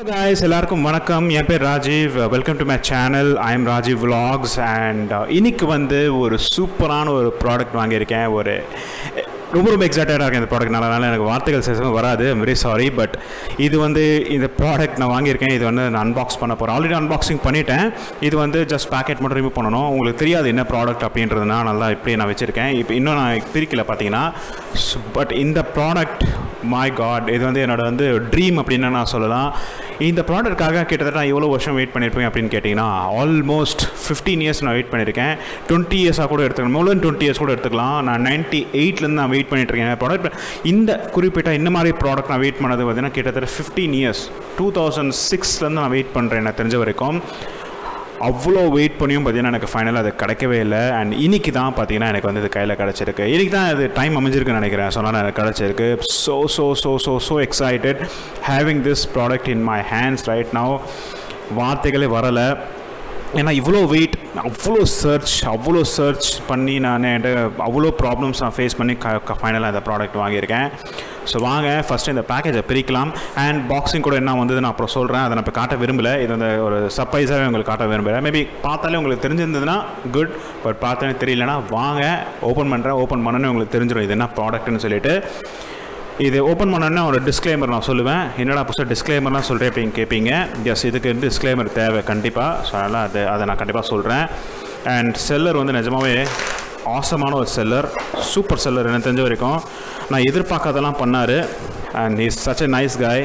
Hello guys, எல்லாருக்கும் வணக்கம். என் பேர் Rajiv. Welcome to my channel I'amRaj vlogs. And இன்னைக்கு வந்து ஒரு சூப்பரான ஒரு ப்ராடக்ட் வாங்கியிருக்கேன். ரொம்ப எக்ஸைட்டடாக இருக்கேன் இந்த ப்ராடக்ட்னால. எனக்கு வார்த்தைகள் சேசம் வராது. I'm very sorry. பட் இது வந்து இந்த ப்ராடக்ட் நான் வாங்கியிருக்கேன். இது வந்து நான் அன்பாக்ஸ் பண்ண போகிறேன். ஆல்ரெடி அன்பாக்சிங் பண்ணிட்டேன். இது வந்து ஜஸ்ட் பேக்கெட் மட்டும் ரிமூவ் பண்ணணும். உங்களுக்கு தெரியாது என்ன ப்ராடக்ட் அப்படின்றதுனா நல்லா இப்படி நான் வச்சுருக்கேன். இப்போ இன்னும் நான் பிரிக்கல பார்த்தீங்கன்னா. பட் இந்த ப்ராடக்ட் மை காட், இது வந்து என்னோட வந்து ட்ரீம் அப்படின்னு நான் சொல்லலாம். இந்த ப்ராடக்ட்காக கிட்டத்தட்ட நான் எவ்வளோ வருஷம் வெயிட் பண்ணியிருப்பேன் அப்படின்னு கேட்டிங்கன்னா ஆல்மோஸ்ட் 15 இயர்ஸ் நான் வெயிட் பண்ணியிருக்கேன். 20 இயர்ஸாக கூட எடுத்துக்கலாம், மோர் தென் 20 இயர்ஸ் கூட எடுத்துக்கலாம். நான் 98லேருந்து நான் வெயிட் பண்ணிட்டுருக்கேன் ப்ராடக்ட். இந்த குறிப்பிட்ட இந்த மாதிரி ப்ராடக்ட் நான் வெயிட் பண்ணது பார்த்தீங்கன்னா கிட்டத்தட்ட 15 இயர்ஸ், 2006லேருந்து நான் வெயிட் பண்ணுறேன் எனக்கு தெரிஞ்ச வரைக்கும். அவ்வளோ வெயிட் பண்ணியும் பார்த்தீங்கன்னா எனக்கு ஃபைனலாக அது கிடைக்கவே இல்லை. அண்ட் இன்றைக்கி தான் பார்த்தீங்கன்னா எனக்கு வந்து இது கையில் கிடச்சிருக்கு. இன்றைக்கி தான் அது டைம் அமைஞ்சிருக்குன்னு நினைக்கிறேன். சொன்னால் எனக்கு கிடச்சிருக்கு. So excited having this product in my hands right now. வார்த்தைகளே வரலை. ஏன்னா இவ்வளோ வெயிட், அவ்வளோ சர்ச் பண்ணி நான் அவ்வளோ ப்ராப்ளம்ஸ் நான் ஃபேஸ் பண்ணி ஃபைனலாக இந்த ப்ராடக்ட் வாங்கியிருக்கேன். ஸோ வாங்க ஃபஸ்ட்டு இந்த பேக்கேஜை பிரிக்கலாம். அண்ட் பாக்ஸிங் கூட என்ன வந்தது நான் அப்புறம் சொல்கிறேன். அதை நான் இப்போ காட்ட விரும்பலை. இது வந்து ஒரு சர்ப்ரைஸாகவே உங்களுக்கு காட்ட விரும்புகிறேன். மேபி பார்த்தாலே உங்களுக்கு தெரிஞ்சிருந்ததுன்னா குட். பட் பார்த்தாலே தெரியலனா வாங்க ஓப்பன் பண்ணுறேன். ஓப்பன் பண்ணோன்னே உங்களுக்கு தெரிஞ்சிடும் இது என்ன ப்ராடக்ட்னு சொல்லிட்டு. இது ஓப்பன் பண்ணோன்னே ஒரு டிஸ்க்ளைமர் நான் சொல்லுவேன். என்னடா புதுசாக டிஸ்க்ளைமர்லாம் சொல்கிறேன் அப்படின்னு கேட்பீங்க. எஸ், இதுக்கு டிஸ்க்ளைமர் தேவை கண்டிப்பாக. ஸோ அதனால் அதை நான் கண்டிப்பாக சொல்கிறேன். அண்ட் செல்லர் வந்து நிஜமாகவே ஆசமான ஒரு செல்லர், சூப்பர் செல்லர். எனக்கு தெரிஞ்ச வரைக்கும் நான் எதிர்பார்க்காதெல்லாம் பண்ணார். And is such a nice guy.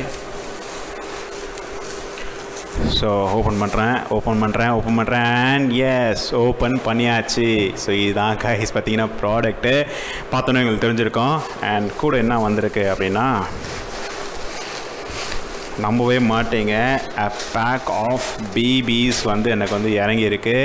So open பண்ணுறேன் அண்ட் எஸ், ஓப்பன் பண்ணியாச்சு. ஸோ இதுதான் கைஸ் பார்த்தீங்கன்னா ப்ராடக்ட்டு. பார்த்தோன்னே எங்களுக்கு தெரிஞ்சிருக்கோம். அண்ட் கூட என்ன வந்திருக்கு அப்படின்னா, நம்பவே மாட்டீங்க, a pack of BBs வந்து எனக்கு வந்து இறங்கியிருக்கு.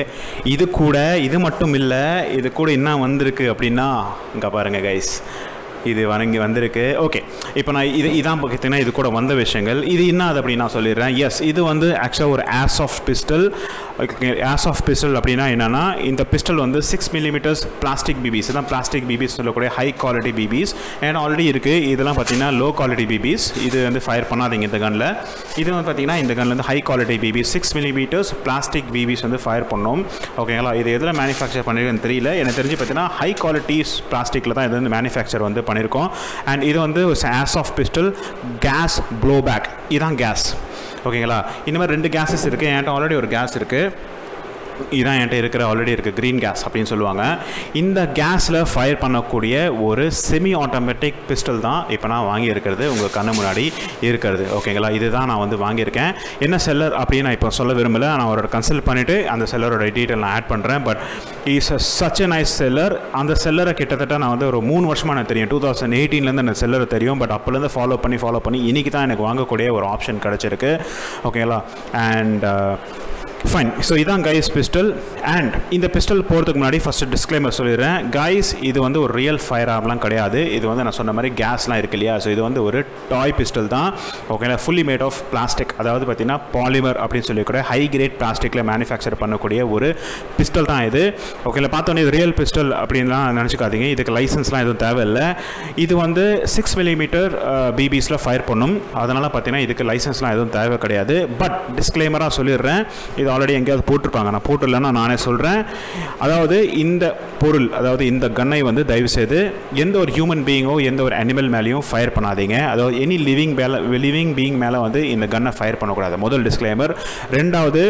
இது மட்டும் இல்லை, இது கூட என்ன வந்திருக்கு அப்படின்னா இங்கே பாருங்கள் கைஸ், இது வந்திருக்கு. ஓகே, இப்போ நான் இதான் பார்த்தீங்கன்னா இது கூட வந்த விஷயங்கள். இது என்ன அது அப்படின்னு நான் சொல்லிடுறேன். எஸ், இது வந்து ஆக்சுவலாக ஒரு ஏர்சாஃப்ட் பிஸ்டல். ஏர்சாஃப்ட் பிஸ்டல் அப்படின்னா என்னென்னா, இந்த பிஸ்டல் வந்து 6 mm பிளாஸ்டிக் பிபிஸ். இதான் பிளாஸ்டிக் பிபிஸ் சொல்லக்கூடிய ஹை குவாலிட்டி பிபிஸ். ஏன்னா ஆல்ரெடி இருக்குது. இதெல்லாம் பார்த்தீங்கன்னா லோ குவாலிட்டி பிபிஸ். இது வந்து ஃபயர் பண்ணாதீங்க இந்த கனில். இது வந்து பார்த்தீங்கன்னா இந்த கனில் வந்து high quality BBs, 6 mm plastic BBs வந்து ஃபயர் பண்ணோம். ஓகேங்களா? இது எதில் மேனுஃபேக்சர் பண்ணிருக்குன்னு தெரியல. எனக்கு தெரிஞ்சு பார்த்தீங்கன்னா ஹை குவாலிட்டி பிளாஸ்டிக்கில் தான் இது வந்து மேனுஃபேக்சர் வந்து பண்ணியிருக்கோம். அண்ட் இது வந்து ஏர்சாஃப்ட் பிஸ்டல், கேஸ் ப்ளோபேக். இதுதான் கேஸ். ஓகேங்களா? இந்த மாதிரி 2 கேஸஸ் இருக்குது. என்கிட்ட ஆல்ரெடி ஒரு கேஸ் இருக்குது. இதுதான் என்கிட்ட ஆல்ரெடி இருக்குது, க்ரீன் கேஸ் அப்படின்னு சொல்லுவாங்க. இந்த கேஸில் ஃபயர் பண்ணக்கூடிய ஒரு செமி ஆட்டோமேட்டிக் பிஸ்டல் தான் இப்போ நான் வாங்கியிருக்கிறது, உங்கள் கண்ணு முன்னாடி இருக்கிறது. ஓகேங்களா? இதுதான் நான் வந்து வாங்கியிருக்கேன். என்ன செல்லர் அப்படின்னு நான் இப்போ சொல்ல விரும்பலை. நான் அவரோட கன்சல்ட் பண்ணிவிட்டு அந்த செல்லரோட டீட்டெயில் நான் ஆட் பண்ணுறேன். But is such a nice seller. அந்த செல்லரை கிட்டத்தட்ட நான் வந்து ஒரு 3 வருஷமாக எனக்கு தெரியும். 2018லேருந்து அந்த செல்லரை தெரியும். பட் அப்போலேருந்து ஃபாலோ பண்ணி இன்றைக்கி தான் எனக்கு வாங்கக்கூடிய ஒரு ஆப்ஷன் கிடச்சிருக்கு. ஓகேங்களா? And fine. ஸோ இதான் கைஸ் பிஸ்டல். அண்ட் இந்த பிஸ்டல் போகிறதுக்கு முன்னாடி ஃபஸ்ட்டு டிஸ்க்ளைமர் சொல்லிடுறேன். கைஸ், இது வந்து ஒரு ரியல் ஃபயர் ஆர்ம்லாம் கிடையாது. இது வந்து நான் சொன்ன மாதிரி கேஸ்லாம் இருக்கு இல்லையா? ஸோ இது வந்து ஒரு டாய் பிஸ்டல் தான். ஓகேங்களா? ஃபுல்லி மேட் ஆஃப் பிளாஸ்டிக், அதாவது பார்த்தீங்கன்னா பாலிமர் அப்படின்னு சொல்லக்கூடிய ஹை கிரேட் பிளாஸ்டிக்கில் மேனுஃபேக்சர் பண்ணக்கூடிய ஒரு பிஸ்டல் தான் இது. ஓகேங்களா? பார்த்தோன்னே இது ரியல் பிஸ்டல் அப்படின்லாம் நினச்சிக்காதீங்க. இதுக்கு லைசன்ஸ்லாம் எதுவும் தேவையில்லை. இது வந்து 6 mm பிபிஸில் ஃபயர் பண்ணும். அதனால் பார்த்தீங்கன்னா இதுக்கு லைசன்ஸ்லாம் எதுவும் தேவை கிடையாது. பட் டிஸ்க்ளைமராக சொல்லிடுறேன், இது ஆல்ரெடி எங்கேயாவது போட்டிருப்பாங்க, நான் போட்டுடலன்னா நானே சொல்கிறேன். அதாவது இந்த பொருள், அதாவது இந்த கன்னை வந்து தயவுசெய்து எந்த ஒரு ஹியூமன் பீயிங்கோ எந்த ஒரு அனிமல் மேலேயும் ஃபயர் பண்ணாதீங்க. அதாவது எனி லிவிங் பீயிங் மேலே வந்து இந்த கன்னை ஃபயர் பண்ணக்கூடாது. முதல் டிஸ்க்ளைமர். ரெண்டாவது,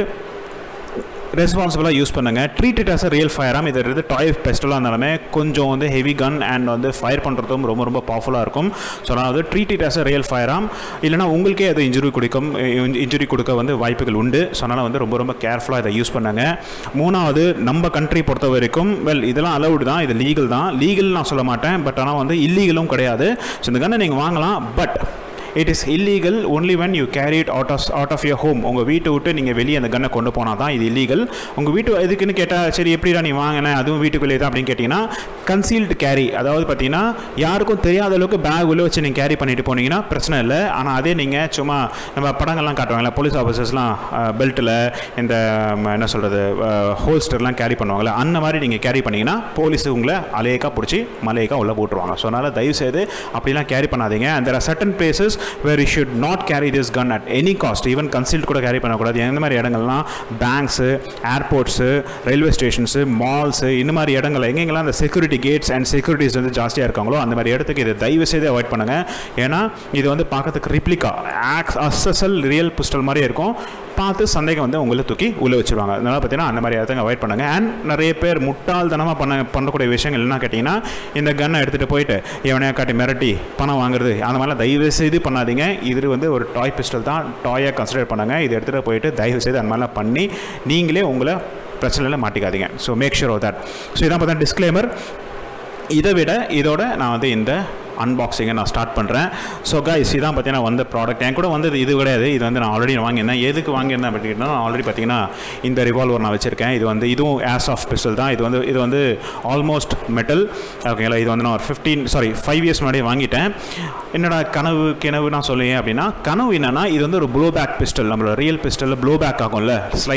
ரெஸ்பான்சிபிளாக யூஸ் பண்ணுங்கள். Treat it as a real firearm. இது வந்து டாய் பிஸ்டலாக இருந்தாலுமே கொஞ்சம் வந்து ஹெவி கன் அண்ட் வந்து ஃபயர் பண்ணுறதும் ரொம்ப பவர்ஃபுல்லாக இருக்கும். ஸோ நான் வந்து treat it as a real firearm. இல்லைனா உங்களுக்கே அது இன்ஜுரி கொடுக்க வந்து வாய்ப்புகள் உண்டு. ஸோ அதனால் வந்து ரொம்ப கேர்ஃபுல்லாக இதை யூஸ் பண்ணுங்க. மூணாவது, நம்ம கண்ட்ரி பொறுத்த வரைக்கும் இதெல்லாம் அலவுடு தான், இது லீகல் தான். லீகல் நான் சொல்ல மாட்டேன், பட் ஆனால் வந்து இல்லீகலும் கிடையாது. ஸோ இந்த கன்னை நீங்கள் வாங்கலாம். But it is illegal only when you carry it out of your home. உங்கள் வீட்டை விட்டு நீங்கள் வெளியே அந்த கன்னை கொண்டு போனால் தான் இது இல்லீகல். உங்கள் வீட்டு எதுக்குன்னு கேட்டால், சரி எப்படிடா நீ வாங்கினேன் அதுவும் வீட்டுக்குள்ளே தான் அப்படின்னு கேட்டிங்கன்னா, கன்சீல்டு கேரி, அதாவது பார்த்தீங்கன்னா யாருக்கும் தெரியாத அளவுக்கு பேக் உள்ளே வச்சு நீங்கள் கேரி பண்ணிட்டு போனீங்கன்னா பிரச்சனை இல்லை. ஆனால் அதே நீங்கள் சும்மா நம்ம படங்கள்லாம் காட்டுவாங்களே, போலீஸ் ஆஃபீஸர்ஸ்லாம் பெல்ட்டில் இந்த என்ன சொல்கிறது ஹோல்ஸ்டர்லாம் கேரி பண்ணுவாங்களே, அந்த மாதிரி நீங்கள் கேரி பண்ணிங்கன்னா போலீஸ் உங்களை அலேக்கா பிடிச்சி மலையக்கா உள்ளே போட்டுருவாங்க. ஸோ அதனால் தயவுசெய்து அப்படிலாம் கேரி பண்ணாதீங்க. And there are certain places where you should not carry this gun at any cost, even concealed கூட கேரி பண்ணக்கூடாது. எந்த மாதிரி இடங்கள்லாம் banks, airports, railway stations, malls, இந்த மாதிரி இடங்கள் எங்கெங்கெல்லாம் அந்த செக்யூரிட்டி கேட்ஸ் அண்ட் செக்யூரிட்டிஸ் வந்து ஜாஸ்தியாக இருக்காங்களோ அந்த மாதிரி இடத்துக்கு இதை தயவு செய்து அவாய்ட் பண்ணுங்கள். ஏன்னா இது வந்து பார்க்கறதுக்கு ரிப்ளிகா அசல் ரியல் பிஸ்டல் மாதிரி இருக்கும். பார்த்து சந்தேகம் வந்து உங்களை தூக்கி உள்ள வச்சுருவாங்க. அதனால் பார்த்தீங்கன்னா அந்த மாதிரி இடத்துக்கு அவாய்ட் பண்ணுங்கள். அண்ட் நிறைய பேர் முட்டாள்தனமாக பண்ணக்கூடிய விஷயங்கள் என்ன கேட்டிங்கன்னா, இந்த கன்னை எடுத்துகிட்டு போயிட்டு எவனையா காட்டி மிரட்டி பணம் வாங்குறது அந்த மாதிரிலாம் தயவு செய்து பண்ணாதீங்க. இது வந்து ஒரு டாய் பிஸ்டல் தான், டாயாக கன்சிடர் பண்ணுங்கள். இதை எடுத்துகிட்டு போயிட்டு தயவு செய்து அந்த மாதிரிலாம் பண்ணி நீங்களே உங்களை பிரச்சனையில் மாட்டிக்காதீங்க. So make sure of that. So இதான் பார்த்தா டிஸ்க்ளைமர். இதை விட இதோட நான் வந்து இந்த அன்பாக்சிங்கை நான் ஸ்டார்ட் பண்ணுறேன். ஸோ கைஸ் இதான் பார்த்தீங்கன்னா வந்த ப்ராடக்ட். என் கூட வந்தது இது கிடையாது. இது வந்து நான் ஆல்ரெடி வாங்கியிருந்தேன். எதுக்கு வாங்கியிருந்தேன் அப்படின்னா, ஆல்ரெடி பார்த்தீங்கன்னா இந்த ரிவால்வர் நான் வச்சுருக்கேன். இது வந்து இதுவும் ஏஸ் ஆஃப் பிஸ்டல் தான். இது வந்து ஆல்மோஸ்ட் மெட்டல். ஓகேங்களா. இது வந்து நான் ஒரு 5 இயர்ஸ் முன்னாடியே வாங்கிட்டேன். என்னடா கனவு நான் சொல்லுவேன் அப்படின்னா, கனவு என்னென்னா இது வந்து ஒரு ப்ளோ பேக் பிஸ்டல். நம்மளோட ரியல் பிஸ்டலில் ப்ளோ பேக் ஆகும்ல,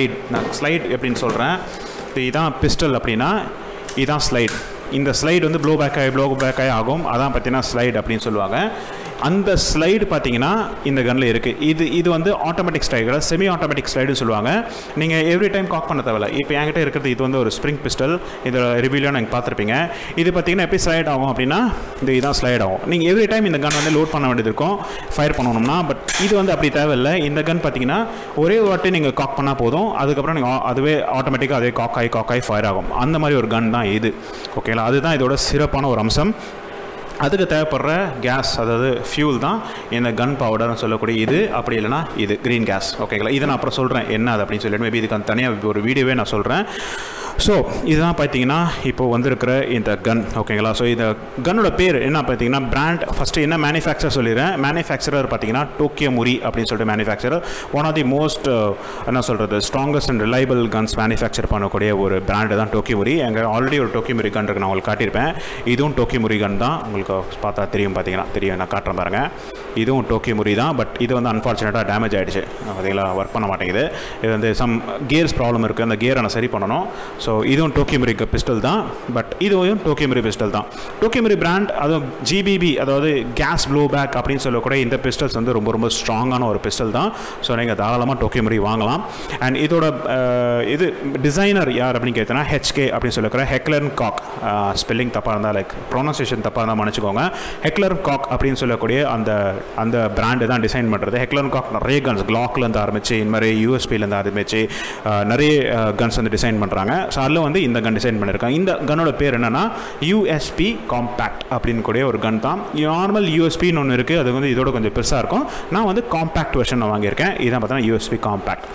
ஸ்லைட் எப்படின்னு சொல்கிறேன். இதுதான் பிஸ்டல் அப்படின்னா இதுதான் ஸ்லைட். இந்த ஸ்லைடு வந்து ப்ளோ பேக் ஆகி ஆகும். அதான் பார்த்தீங்கன்னா ஸ்லைடு அப்படின்னு சொல்லுவாங்க. அந்த ஸ்லைடு பார்த்தீங்கன்னா இந்த கன்னில் இருக்குது. இது வந்து ஆட்டோமேட்டிக் ஸ்லைடு, செமி ஆட்டோமேட்டிக் ஸ்லைடுன்னு சொல்லுவாங்க. நீங்கள் எவ்ரி டைம் காக் பண்ண தேவையில்ல. இப்போ என்கிட்ட இருக்கிறது இது வந்து ஒரு ஸ்ப்ரிங் பிஸ்டல். இதோட ரிவ்யூலாம் நீங்கள் பார்த்துருப்பீங்க. இது பார்த்தீங்கன்னா எப்படி ஸ்லைட் ஆகும் அப்படின்னா இதுதான் ஸ்லைட் ஆகும். நீங்கள் எவ்ரி டைம் இந்த கன் வந்து லோட் பண்ண வேண்டியது இருக்கும் ஃபயர் பண்ணணும்னா. பட் இது வந்து அப்படி தேவையில்லை. இந்த கன் பார்த்தீங்கன்னா ஒரே வாட்டி நீங்கள் காக் பண்ணால் போதும். அதுக்கப்புறம் நீங்கள் அதுவே ஆட்டோமேட்டிக்காக அதே காக் ஆகி ஃபயர் ஆகும். அந்த மாதிரி ஒரு கன் தான் இது. ஓகேங்களா. அதுதான் இதோட சிறப்பான ஒரு அம்சம். அதுக்கு தேவைப்படுற கேஸ், அதாவது ஃபியூல் தான் இந்த கன் பவுடர்னு சொல்லக்கூடிய இது. அப்படி இல்லைனா இது க்ரீன் கேஸ். ஓகேங்களா. இதை நான் அப்புறம் சொல்கிறேன் என்ன அது அப்படின்னு சொல்லிட்டு. மேபி இதுக்கு தனியாக ஒரு வீடியோவே நான் சொல்கிறேன். ஸோ இதுதான் பார்த்தீங்கன்னா இப்போது வந்திருக்கிற இந்த கன். ஓகேங்களா. ஸோ இந்த கன்னோட பேர் என்ன பார்த்தீங்கன்னா, பிராண்ட் ஃபஸ்ட்டு என்ன மேனுஃபேக்சர் சொல்லிடுறேன். மேனுஃபேக்சரர் பார்த்தீங்கன்னா டோக்கியோ முரி அப்படின்னு சொல்லிட்டு manufacturer. One of the most என்ன சொல்கிறது strongest and reliable guns manufacture பண்ணக்கூடிய ஒரு பிராண்டு தான் டோக்கியோ முரி. எங்கள் ஆல்ரெடி ஒரு டோக்கியோ முரி கன் இருக்குது, நான் உங்களுக்கு காட்டியிருப்பேன். இதுவும் டோக்கியோ முரி கன் தான். உங்களுக்கு பார்த்தா தெரியும், பார்த்தீங்கன்னா தெரியும், நான் காட்டுறேன் பாருங்கள். இதுவும் டோக்கியோ முரி தான். பட் இது வந்து அன்ஃபார்ச்சுனேட்டாக டேமேஜ் ஆகிடுச்சு. பார்த்தீங்களா, ஒர்க் பண்ண மாட்டேங்குது. இது வந்து சம் கியர்ஸ் ப்ராப்ளம் இருக்குது. அந்த கியரை நான் சரி பண்ணணும். ஸோ இதுவும் டோக்கியோ முரி பிஸ்டல் தான். பட் இதுவும் டோக்கியோ முரி பிஸ்டல் தான். டோக்கியோ முரி பிராண்ட், அதுவும் ஜிபிபி, அதாவது கேஸ் ப்ளோ பேக் அப்படின்னு சொல்லக்கூடிய இந்த பிஸ்டல்ஸ் வந்து ரொம்ப ரொம்ப ஸ்ட்ராங்கான ஒரு பிஸ்டல் தான். ஸோ நீங்கள் தாராளமாக டோக்கியோ முரி வாங்கலாம். அண்ட் இதோட இது டிசைனர் யார் அப்படின்னு கேட்டீங்கன்னா ஹெச்கே அப்படின்னு சொல்லக்கூடிய ஹெக்லர் காக். ஸ்பெல்லிங் தப்பாக இருந்தால், லைக் ப்ரொனன்சியேஷன் தப்பாக இருந்தால் மன்னிச்சுக்கோங்க. ஹெக்லர் காக் அப்படின்னு சொல்லக்கூடிய அந்த பிராண்டு தான் டிசைன் பண்ணுறது. ஹெக்லர் காக் நிறைய கன்ஸ், கிளாக்லேருந்து ஆரம்பிச்சு இந்த மாதிரி யூஎஸ்பிலேருந்து ஆரம்பிச்சு நிறைய கன்ஸ் வந்து டிசைன் பண்ணுறாங்க. ஸோ அதில் வந்து இந்த கன் டிசைன் பண்ணியிருக்காங்க. இந்த கன்னோட பேர் என்னென்னா யூஎஸ்பி காம்பேக்ட் அப்படின்னு கூடிய ஒரு கன் தான். நார்மல் யூஎஸ்பின்னு ஒன்று இருக்குது, அது வந்து இதோட கொஞ்சம் பெருசாக இருக்கும். நான் வந்து காம்பேக்ட் வெர்ஷன் நான் வாங்கியிருக்கேன். இதான் பார்த்தீங்கன்னா யூஎஸ்பி காம்பேக்ட்.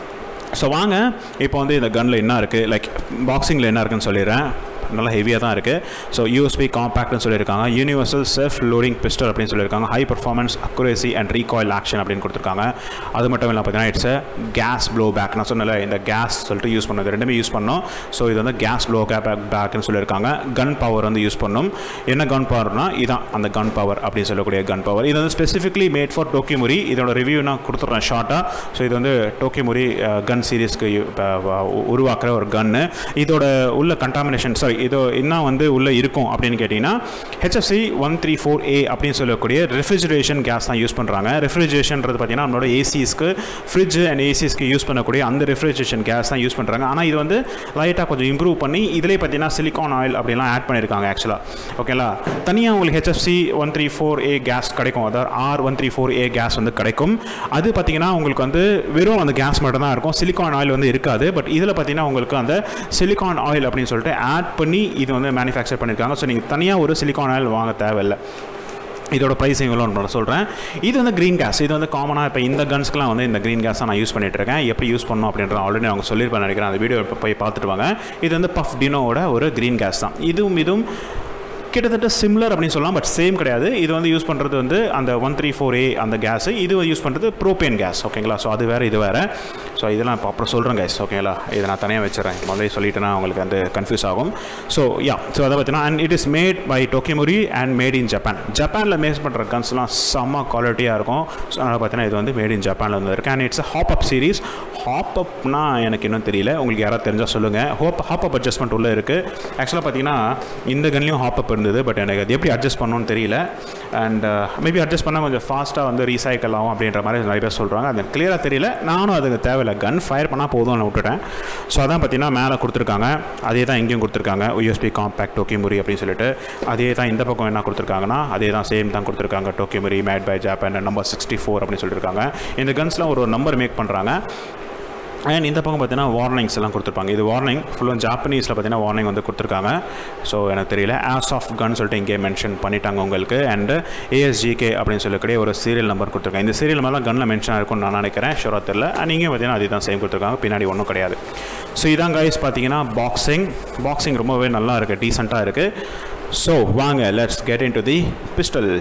ஸோ வாங்க இப்போ வந்து இந்த கன்னில் என்ன இருக்குது, லைக் பாக்ஸிங்கில் என்ன இருக்குன்னு சொல்லிடுறேன். நல்லா ஹெவியாக தான் இருக்குது. ஸோ யூஎஸ்பி காம்பேக்ட்னு சொல்லியிருக்காங்க. யூனிவர்சல் செல்ஃப் லோடிங் பிஸ்டல் அப்படின்னு சொல்லியிருக்காங்க. High performance accuracy and recoil action அப்படின்னு கொடுத்துருக்காங்க. அது மட்டும் இல்லை பார்த்தீங்கன்னா இட்ஸ் கேஸ் ப்ளோ பேக். நான் சொன்னல இந்த கேஸ் சொல்லிட்டு யூஸ் பண்ணது ரெண்டுமே யூஸ் பண்ணோம். ஸோ இது வந்து கேஸ் ப்ளோ பேக்னு சொல்லியிருக்காங்க. கன் பவர் வந்து யூஸ் பண்ணணும். என்ன கன் பவர்னா இதான் அந்த கன் பவர் அப்படின்னு சொல்லக்கூடிய கன் பவர். இது வந்து specifically made for Tokyo Marui. இதோட ரிவ்யூ நான் கொடுத்துட்றேன் ஷார்ட்டாக. ஸோ இது வந்து டோக்கியோ முரி கன் சீரீஸ்க்கு உருவாக்குற ஒரு கன்னு. இதோட உள்ள கண்டாமினேஷன் இது என்ன வந்து உள்ளே இருக்கும் அப்படின்னு கேட்டிங்கன்னா HFC 134A அப்படின்னு சொல்லக்கூடிய ரெஃப்ரிஜரேஷன் கேஸ் தான் யூஸ் பண்ணுறாங்க. ரெஃப்ரிஜரேஷன்றது பார்த்தீங்கன்னா நம்மளோட ஏசிஸ்க்கு, ஃப்ரிட்ஜ் அண்ட் ஏசிஸ்க்கு யூஸ் பண்ணக்கூடிய அந்த ரெஃப்ரிஜரேஷன் கேஸ் தான் யூஸ் பண்ணுறாங்க. ஆனால் இது வந்து லைட்டாக கொஞ்சம் இம்ப்ரூவ் பண்ணி இதிலே பார்த்தீங்கன்னா சிலிக்கான் ஆயில் அப்படிலாம் ஆட் பண்ணியிருக்காங்க ஆக்சுவலாக. ஓகேங்களா. தனியாக உங்களுக்கு HFC 134A கேஸ் கிடைக்கும், அதாவது R134A கேஸ் வந்து கிடைக்கும். அது பார்த்தீங்கன்னா உங்களுக்கு வந்து வெறும் அந்த கேஸ் மட்டும் தான் இருக்கும், சிலிக்கான் ஆயில் வந்து இருக்காது. பட் இதில் பார்த்தீங்கன்னா உங்களுக்கு அந்த சிலிக்கான் ஆயில் அப்படின்னு சொல்லிட்டு ஆட் பண்ணி இது வந்து மேனுஃபேக்சர் பண்ணியிருக்காங்க. ஸோ நீங்கள் தனியாக ஒரு சிலிக்கான் ஆயில் வாங்க தேவையில்லை. இதோட ப்ரைஸ் எவ்வளோ நான் சொல்கிறேன். இது வந்து க்ரீன் கேஸ். இது வந்து காமனாக இப்போ இந்த கன்ஸ்க்குலாம் வந்து இந்த க்ரீன் கேஸ் நான் யூஸ் பண்ணிட்டுருக்கேன். எப்படி யூஸ் பண்ணணும் அப்படின்றத ஆல்ரெடி அவங்க சொல்லியிருப்பேன் நினைக்கிறேன். அந்த வீடியோ போய் பார்த்துட்டு வாங்க. இது வந்து பஃப் டினோவோட ஒரு க்ரீன் கேஸ் தான். இதுவும் கிட்டத்தட்ட சிம்லர் அப்படின்னு சொல்லலாம், பட் சேம் கிடையாது. இது வந்து யூஸ் பண்ணுறது வந்து அந்த 134A அந்த கேஸு. இது யூஸ் பண்ணுறது ப்ரோபேன் கேஸ். ஓகேங்களா. ஸோ அது வேறு இது வேறு. ஸோ இதெல்லாம் இப்போ அப்புறம் சொல்கிறேன் கைஸ், ஓகேங்களா? இதை நான் தனியாக வச்சுறேன், முதல்ல சொல்லிட்டேன்னா உங்களுக்கு வந்து கன்ஃபியூஸ் ஆகும். ஸோ ஸோ அதை பார்த்தீங்கன்னா and it is made by Tokyo Marui and made in Japan. ஜப்பானில் மேக் பண்ணுற கன்ஸ்லாம் செம்ம குவாலிட்டியாக இருக்கும். ஸோ அதனால் பார்த்தீங்கன்னா இது வந்து மேட் இன் ஜப்பானில் வந்து இருக்குது. And it's hop up series. Hop அப்னா எனக்கு இன்னும் தெரியல, உங்களுக்கு யாராவது தெரிஞ்சால் சொல்லுங்கள். ஹாப் அப் அட்ஜஸ்ட்மெண்ட் உள்ளே இருக்குது. ஆக்சுவலாக பார்த்தீங்கன்னா இந்த கன்லையும் ஹாப் அப் இருந்தது, பட் எனக்கு அது எப்படி அட்ஜஸ்ட் பண்ணணும்னு தெரியல. அண்ட் மேபி அட்ஜஸ்ட் பண்ணால் கொஞ்சம் ஃபாஸ்ட்டாக வந்து ரீசைக்கிள் ஆகும் அப்படின்ற மாதிரி நிறைய பேர் சொல்கிறாங்க. அது கிளியராக தெரியல. நானும் அதுக்கு தேவையில்லை, கன் ஃபயர் பண்ணால் போதும்னு விட்டுட்டேன். ஸோ அதான் பார்த்தீங்கன்னா மேலே கொடுத்துருக்காங்க, அதே தான் இங்கேயும் கொடுத்துருக்காங்க, USB காம்பேக்ட் டோக்கிமோரி அப்படின்னு சொல்லிட்டு. அதே தான் இந்த பக்கம் என்ன கொடுத்துருக்காங்கன்னா அதே தான் சேம் தான் கொடுத்துருக்காங்க, Tokyo Marui made by Japan number 64 அப்படின்னு சொல்லியிருக்காங்க. இந்த கன்ஸ்லாம் ஒரு நம்பர் மேக் பண்ணுறாங்க. அண்ட் இந்த பக்கம் பார்த்தீங்கன்னா வார்னிங்ஸ் எல்லாம் கொடுத்துருப்பாங்க. இது வார்னிங் ஃபுல்லும் ஜாப்பனீஸில் பார்த்தீங்கன்னா வார்னிங் வந்து கொடுத்துருக்காங்க. ஸோ எனக்கு தெரியல, ஆஸ் ஆஃப் கன் சொல்லிட்டு இங்கே மென்ஷன் பண்ணிட்டாங்க உங்களுக்கு. அண்டு ASGK அப்படின்னு சொல்லக்கூடிய ஒரு சீரியல் நம்பர் கொடுத்துருக்காங்க. இந்த சீரியல் நம்பர் தான் கன்னில் மென்ஷன் இருக்கும்னு நான் நினைக்கிறேன், ஷூராக தெரியல. அண்ட் இங்கே பார்த்தீங்கன்னா அதே தான் சேம் கொடுத்துருக்காங்க, பின்னாடி ஒன்றும் கிடையாது. ஸோ இதான் கைஸ் பார்த்தீங்கன்னா பாக்ஸிங் ரொம்பவே நல்லா இருக்குது, டீசெண்டாக இருக்குது. ஸோ வாங்க let's get into the pistol.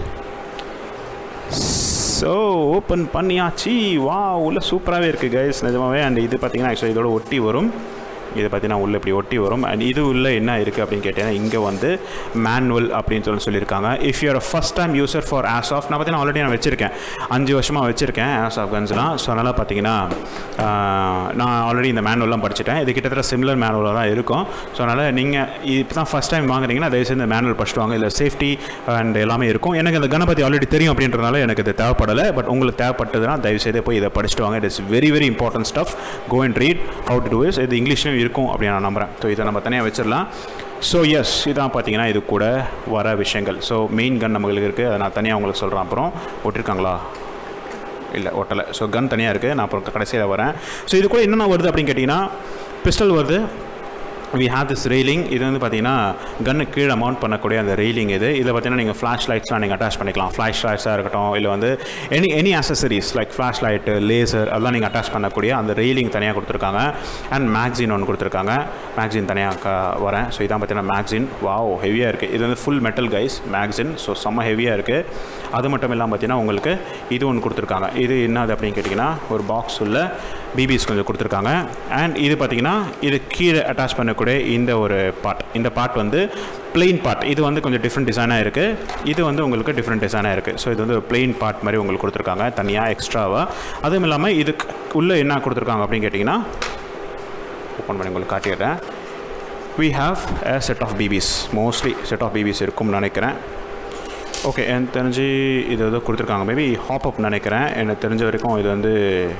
So open பண்ணியாச்சு. வா, உள்ளே சூப்பராகவே இருக்குது கைஸ் நிஜமாவே. அண்ட் இது பார்த்தீங்கன்னா ஆக்சுவலி இதோட ஒட்டி வரும். இது பார்த்தீங்கன்னா உள்ளே இப்படி ஒட்டி வரும். அண்ட் இது உள்ளே என்ன இருக்குது அப்படின்னு கேட்டீங்கன்னா இங்கே வந்து மேனுவல் அப்படின்னு சொல்லியிருக்காங்க. If you're first time user for as of, நான் பார்த்தீங்கன்னா ஆல்ரெடி நான் வச்சுருக்கேன், 5 வருஷமாக வச்சுருக்கேன் ஆஸ் ஆஃப் கன்ஸ்லாம். ஸோ அதனால் பார்த்தீங்கன்னா நான் ஆல்ரெடி இந்த மேனுவல்லாம் படிச்சுட்டேன். இது கிட்டத்தட்ட சிமிலர் மேனுவலாக தான் இருக்கும். ஸோ அதனால் நீங்கள் இப்போ தான் ஃபஸ்ட் டைம் வாங்குறீங்கன்னா தயவுசெய்து இந்த மேனுவல் படிச்சுட்டு வாங்க. இதில் சேஃப்டி அண்ட் எல்லாமே இருக்கும். எனக்கு அந்த கன்னை பற்றி ஆல்ரெடி தெரியும் அப்படின்றதுனால எனக்கு இது தேவைப்படலை. பட் உங்களுக்கு தேவைப்பட்டதுன்னா தயவுசெய்து போய் இதை படிச்சுட்டு வாங்க. It is very very important stuff. Go and read how to do is. இது இங்கிலீஷ்லையும் இருக்கும் அப்படின்னு நான் நம்புகிறேன். ஸோ இதை நம்ம தனியாக வச்சிடலாம். ஸோ எஸ், இதான் பார்த்தீங்கன்னா இது கூட வர விஷயங்கள். ஸோ மெயின் கன் நம்மளுக்கு இருக்குது, அதை நான் தனியாக உங்களுக்கு சொல்கிறேன். அப்புறம் ஒட்டிருக்காங்களா? இல்லை, ஒட்டலை. ஸோ கன் தனியாக இருக்குது, நான் அப்புறம் கடைசியில் வரேன். ஸோ இது கூட என்னென்ன வருது அப்படின்னு கேட்டிங்கன்னா பிஸ்டல் வருது. we have this railing. இது வந்து பார்த்தீங்கன்னா கன்னு கீழே மவுண்ட் பண்ணக்கூடிய அந்த ரெயிலிங். இதில் பார்த்தீங்கன்னா நீங்கள் ஃப்ளாஷ் லைட்ஸ்லாம் நீங்கள் அட்டாச் பண்ணிக்கலாம். ஃப்ளாஷ் லைட்ஸாக இருக்கட்டும், இல்லை வந்து any accessories like flash light, laser அதெல்லாம் நீங்கள் அட்டாச் பண்ணக்கூடிய அந்த ரெயிலிங் தனியாக கொடுத்துருக்காங்க. அண்ட் மேக்சின் ஒன்று கொடுத்துருக்காங்க, மேக்சின் தனியாக வரேன். ஸோ இதான் பார்த்தீங்கன்னா மேக்சின். வாவ், ஹெவியாக இருக்குது. இது வந்து full metal guys magazine. So செம்ம ஹெவியாக இருக்குது. அது மட்டும் இல்லாமல் பார்த்தீங்கன்னா உங்களுக்கு இது ஒன்று கொடுத்துருக்காங்க. இது என்னது அப்படின்னு கேட்டிங்கன்னா ஒரு பாக்ஸ் உள்ள பிபிஸ் கொஞ்சம் கொடுத்துருக்காங்க. அண்ட் இது பார்த்தீங்கன்னா இது கீழே அட்டாச் பண்ணக்கூடிய இந்த ஒரு பார்ட், இந்த பார்ட் வந்து பிளெயின் பார்ட். இது வந்து கொஞ்சம் டிஃப்ரெண்ட் டிசைனாக இருக்குது. இது வந்து உங்களுக்கு டிஃப்ரெண்ட் டிசைனாக இருக்குது. ஸோ இது வந்து ஒரு பிளெயின் பார்ட் மாதிரி உங்களுக்கு கொடுத்துருக்காங்க தனியாக எக்ஸ்ட்ராவாக. அதுவும் இல்லாமல் இதுக்கு உள்ளே என்ன கொடுத்துருக்காங்க அப்படின்னு கேட்டிங்கன்னா ஓப்பன் பண்ணி உங்களுக்கு காட்டிடுறேன். we have a set of BBs. Mostly set of BBs இருக்கும்னு நினைக்கிறேன். ஓகே, எனக்கு தெரிஞ்சு இது வந்து கொடுத்துருக்காங்க. மேபி ஹாப் அப் நினைக்கிறேன். எனக்கு தெரிஞ்ச வரைக்கும் இது வந்து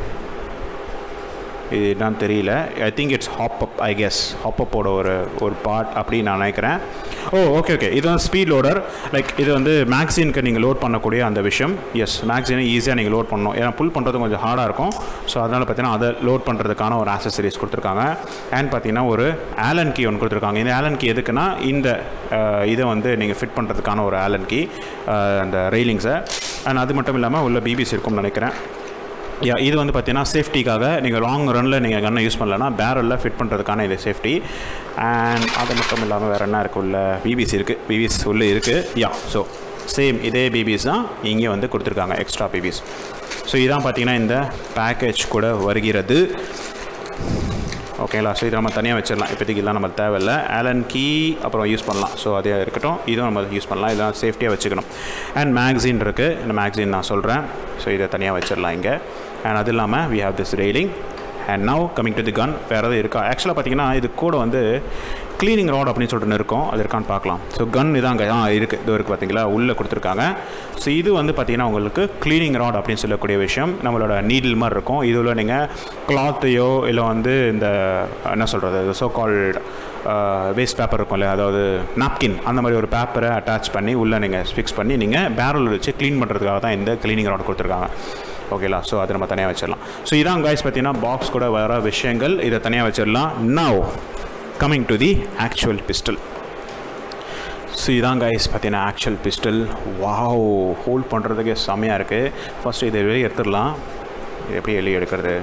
இது என்னன்னு தெரியல. I think it's hop up, I guess hop அப்போட ஒரு பார்ட் அப்படின்னு நான் நினைக்கிறேன். ஓகே இது வந்து ஸ்பீட் லோடர். லைக் இது வந்து மேக்சினுக்கு நீங்கள் லோட் பண்ணக்கூடிய அந்த விஷயம். எஸ், மேக்சினை ஈஸியாக நீங்கள் லோட் பண்ணணும். ஏன்னா புல் பண்ணுறது கொஞ்சம் ஹார்டாக இருக்கும். ஸோ அதனால் பார்த்தீங்கன்னா அதை லோட் பண்ணுறதுக்கான ஒரு ஆக்சசரிஸ் கொடுத்துருக்காங்க. அண்ட் பார்த்தீங்கன்னா ஒரு ஆலன் கீ ஒன்று கொடுத்துருக்காங்க. இந்த ஆலன் கீ எதுக்குன்னா இந்த இதை வந்து நீங்கள் ஃபிட் பண்ணுறதுக்கான ஒரு ஆலன் கீ, அந்த ரெயிலிங்ஸை. அண்ட் அது மட்டும் இல்லாமல் உள்ள பிபிஸ் இருக்கும்னு நினைக்கிறேன். இது வந்து பார்த்தீங்கன்னா சேஃப்டிக்காக நீங்கள் லாங் ரனில் நீங்கள் கன்னை யூஸ் பண்ணலன்னா பேரலில் ஃபிட் பண்ணுறதுக்கான இது சேஃப்டி. அண்ட் அது மட்டும் இல்லாமல் வேறு என்ன இருக்குது, உள்ள பிபிஸ் இருக்குது, பிபிஸ் உள்ளே இருக்குது. ஸோ சேம் இதே பிபிஸ் தான் இங்கே வந்து கொடுத்துருக்காங்க, எக்ஸ்ட்ரா பிபிஸ். ஸோ இதான் பார்த்தீங்கன்னா இந்த பேக்கேஜ் கூட வருகிறது. ஓகேங்களா? ஸோ இதை நம்ம தனியாக வச்சிடலாம், இப்போதைக்கு இதெல்லாம் நம்ம தேவையில்லை. ஆலன் கீ அப்புறம் யூஸ் பண்ணலாம். ஸோ அதே இருக்கட்டும், இதுவும் நம்ம யூஸ் பண்ணலாம். இதெல்லாம் சேஃப்டியாக வச்சுக்கணும். அண்ட் மேக்சின் இருக்குது, இந்த மேக்சின் நான் சொல்கிறேன். ஸோ இதை தனியாக வச்சிடலாம் இங்கே. அண்ட் அது இல்லாமல் we have this railing. And now coming to the gun. வேறு எதாவது இருக்கா? ஆக்சுவலாக பார்த்தீங்கன்னா இது கூட வந்து க்ளீனிங் ராட் அப்படின்னு சொல்லிட்டு இருக்கும், அது இருக்கான்னு பார்க்கலாம். ஸோ கன் இதாங்க இருக்குது, இது இருக்குது பார்த்தீங்களா, உள்ளே கொடுத்துருக்காங்க. ஸோ இது வந்து பார்த்தீங்கன்னா உங்களுக்கு க்ளீனிங் ராட் அப்படின்னு சொல்லக்கூடிய விஷயம். நம்மளோட நீடில் மாதிரி இருக்கும். இதில் நீங்கள் கிளாத்தையோ இல்லை வந்து இந்த என்ன சொல்கிறது ஸோ கால்ட் வேஸ்ட் பேப்பர் இருக்கும் இல்லையா, அதாவது நாப்கின், அந்த மாதிரி ஒரு பேப்பரை அட்டாச் பண்ணி உள்ளே நீங்கள் ஃபிக்ஸ் பண்ணி நீங்கள் பேரல் வச்சு க்ளீன் பண்ணுறதுக்காக தான் இந்த க்ளீனிங் ராட் கொடுத்துருக்காங்க. ஓகேலா? ஸோ அதை நம்ம தனியாக வச்சிடலாம். ஸோ இதான் காய்ஸ் பார்த்தீங்கன்னா பாக்ஸ் கூட வர விஷயங்கள். இதை தனியாக வச்சிடலாம். Now coming to the actual pistol. So இதான் காய்ஸ் பார்த்தீங்கன்னா ஆக்சுவல் பிஸ்டல். வாவ், ஹோல்ட் பண்ணுறதுக்கு செம்மையாக இருக்குது. ஃபஸ்ட்டு இதை வெளியே எடுத்துடலாம். இது எப்படி வெளியே எடுக்கிறது?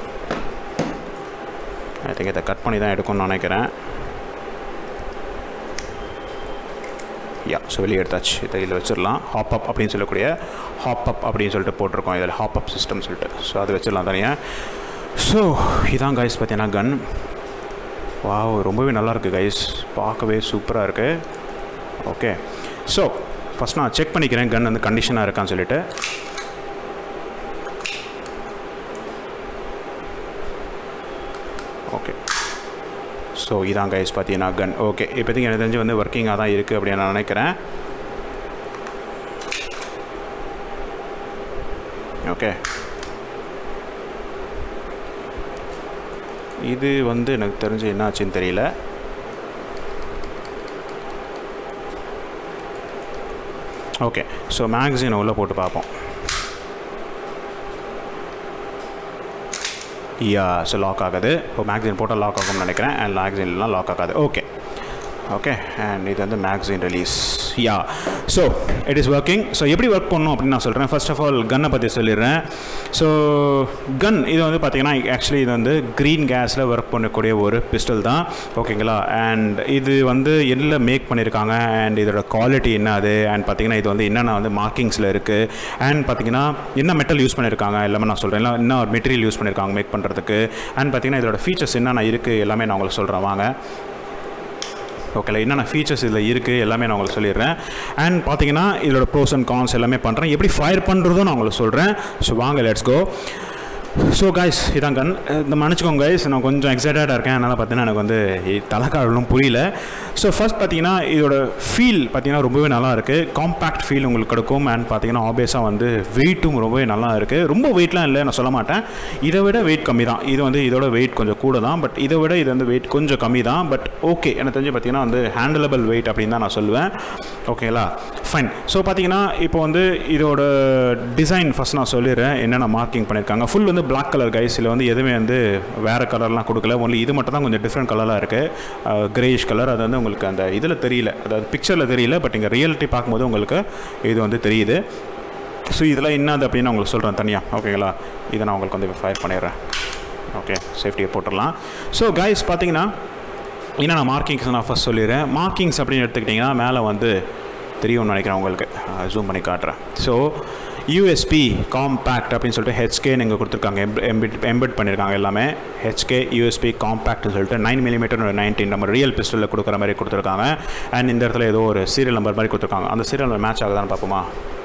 ஐ திங்க் இதை கட் பண்ணி தான் எடுக்கணும்னு நினைக்கிறேன். ஸோ வெளியே எடுத்தாச்சு. இதை இதில் வச்சிடலாம். ஹாப் அப் அப்படின்னு சொல்லக்கூடிய ஹாப் அப் அப்படின்னு சொல்லிட்டு போட்டிருக்கோம் இதில், ஹாப் அப் சிஸ்டம் சொல்லிட்டு. ஸோ அது வச்சிடலாம் தனியாக. ஸோ இதான் கைஸ் பார்த்தீங்கன்னா கன். வாவ், ரொம்பவே நல்லாயிருக்கு கைஸ், பார்க்கவே சூப்பராக இருக்குது. ஓகே, ஸோ ஃபஸ்ட் நான் செக் பண்ணிக்கிறேன் கன் வந்து கண்டிஷனாக இருக்கான்னு சொல்லிட்டு. ஓகே, ஸோ இதான் கைஸ் பார்த்தீங்கன்னா கன். ஓகே, இப்போதைக்கு எனக்கு தெரிஞ்சு வந்து ஒர்க்கிங்காக தான் இருக்குது அப்படின்னு நான் நினைக்கிறேன். ஓகே, இது வந்து எனக்கு தெரிஞ்சு என்ன ஆச்சுன்னு தெரியல. ஓகே, ஸோ மேக்சின் உள்ளே போட்டு பார்ப்போம். ஸோ லாக் ஆகுது. இப்போ மேக்சின் போட்டால் லாக் ஆகும்னு நினைக்கிறேன். அண்ட் மேக்சின்லாம் லாக் ஆகாது. ஓகே ஓகே, அண்ட் இது வந்து magazine release. So it is working. So எப்படி ஒர்க் பண்ணணும் அப்படின்னு நான் சொல்கிறேன். ஃபர்ஸ்ட் ஆஃப் ஆல் கன்னை பற்றி சொல்லிடுறேன். ஸோ கன் இது வந்து பார்த்திங்கன்னா ஆக்சுவலி இது வந்து க்ரீன் கேஸில் ஒர்க் பண்ணக்கூடிய ஒரு பிஸ்டல் தான். ஓகேங்களா, அண்ட் இது வந்து எல்லாம் மேக் பண்ணியிருக்காங்க அண்ட் இதோட குவாலிட்டி என்ன அது அண்ட் பார்த்திங்கன்னா இது வந்து என்னென்ன வந்து மார்க்கிங்ஸில் இருக்குது அண்ட் பார்த்திங்கன்னா என்ன மெட்டல் யூஸ் பண்ணியிருக்காங்க எல்லாமே நான் சொல்கிறேன். என்ன ஒரு மெட்டீரியல் யூஸ் பண்ணியிருக்காங்க மேக் பண்ணுறதுக்கு அண்ட் பார்த்திங்கன்னா இதோட ஃபீச்சர்ஸ் என்னென்ன இருக்குது எல்லாமே நான் உங்களுக்கு சொல்கிறேன் வாங்க. ஓகேல, என்னென்ன ஃபீச்சர்ஸ் இதில் இருக்குது எல்லாமே நான் உங்களுக்கு சொல்லிடுறேன். அண்ட் பார்த்தீங்கன்னா இதோட ப்ரோஸ் அண்ட் கான்ஸ் எல்லாமே பண்ணுறேன். எப்படி ஃபயர் பண்ணுறதும் நான் உங்களுக்கு சொல்கிறேன். ஸோ வாங்க, லெட்ஸ் கோ. ஸோ கைஸ் இதான் கன். இந்த மன்னிச்சுக்கோங்க கைஸ், நான் கொஞ்சம் எக்ஸைட்டடாக இருக்கேன். அதனால் பார்த்தீங்கன்னா எனக்கு வந்து தலைக்காடலும் புரியல. ஸோ ஃபர்ஸ்ட் பார்த்தீங்கன்னா இதோட ஃபீல் பார்த்தீங்கன்னா ரொம்பவே நல்லா இருக்குது. காம்பேக்ட் ஃபீல் உங்களுக்கு கிடைக்கும். அண்ட் பார்த்தீங்கன்னா ஆப்வியஸாக வந்து வெயிட்டும் ரொம்பவே நல்லா இருக்குது. ரொம்ப வெயிட்லாம் இல்லை நான் சொல்ல மாட்டேன். இதை விட வெயிட் கம்மி தான். இது வந்து இதோட வெயிட் கொஞ்சம் கூட தான். பட் இதை விட இது வந்து வெயிட் கொஞ்சம் கம்மி தான். பட் ஓகே, எனக்கு தெரிஞ்சு பார்த்தீங்கன்னா வந்து ஹேண்டலபிள் வெயிட் அப்படின்னு தான் நான் சொல்லுவேன். ஓகேங்களா, ஃபைன். ஸோ பார்த்தீங்கன்னா இப்போ வந்து இதோட டிசைன் ஃபஸ்ட் நான் சொல்லிடுறேன் என்னென்ன மார்க்கிங் பண்ணியிருக்காங்க. ஃபுல் வந்து பிளாக் கலர் கைஸ். இதில் வந்து எதுவுமே வந்து வேறு கலர்லாம் கொடுக்கல. ஒன்லி இது மட்டும் தான் கொஞ்சம் டிஃப்ரெண்ட் கலராக இருக்குது. Greyish colour. அது வந்து உங்களுக்கு அந்த இதில் தெரியல, அதாவது பிக்சரில் தெரியல. பட் இங்கே ரியாலிட்டி பார்க்கும்போது உங்களுக்கு இது வந்து தெரியுது. ஸோ இதெல்லாம் என்னது அப்படின்னு நான் உங்களுக்கு சொல்கிறேன் தனியாக. ஓகேங்களா, இதை நான் உங்களுக்கு வந்து ஃபயர் பண்ணிடுறேன். ஓகே, சேஃப்டியை போட்டுடலாம். ஸோ கைஸ் பார்த்தீங்கன்னா என்னென்ன மார்க்கிங்ஸ் நான் ஃபஸ்ட் சொல்லிடுறேன். மார்க்கிங்ஸ் அப்படின்னு எடுத்துக்கிட்டிங்கன்னா மேலே வந்து தெரியும்னு நினைக்கிறேன், உங்களுக்கு ஜூம் பண்ணி காட்டுறேன். ஸோ யூஎஸ்பி காம்பேக்ட் அப்படின்னு சொல்லிட்டு ஹெச்கேன்னு இங்கே கொடுத்துருக்காங்க. எம்பெட் பண்ணியிருக்காங்க எல்லாமே. ஹெச்கே யூஎஸ்பி காம்பேக்ட்னு சொல்லிட்டு 9mm 19 நம்ம ரியல் பிஸ்டலில் கொடுக்குற மாதிரி கொடுத்துருக்காங்க. அண்ட் இந்த இடத்துல ஏதோ ஒரு சீரியல் நம்பர் மாதிரி கொடுத்துருக்காங்க. அந்த சீரியல் நம்பர் மேட்ச் ஆகுதான்னு பார்ப்போமா?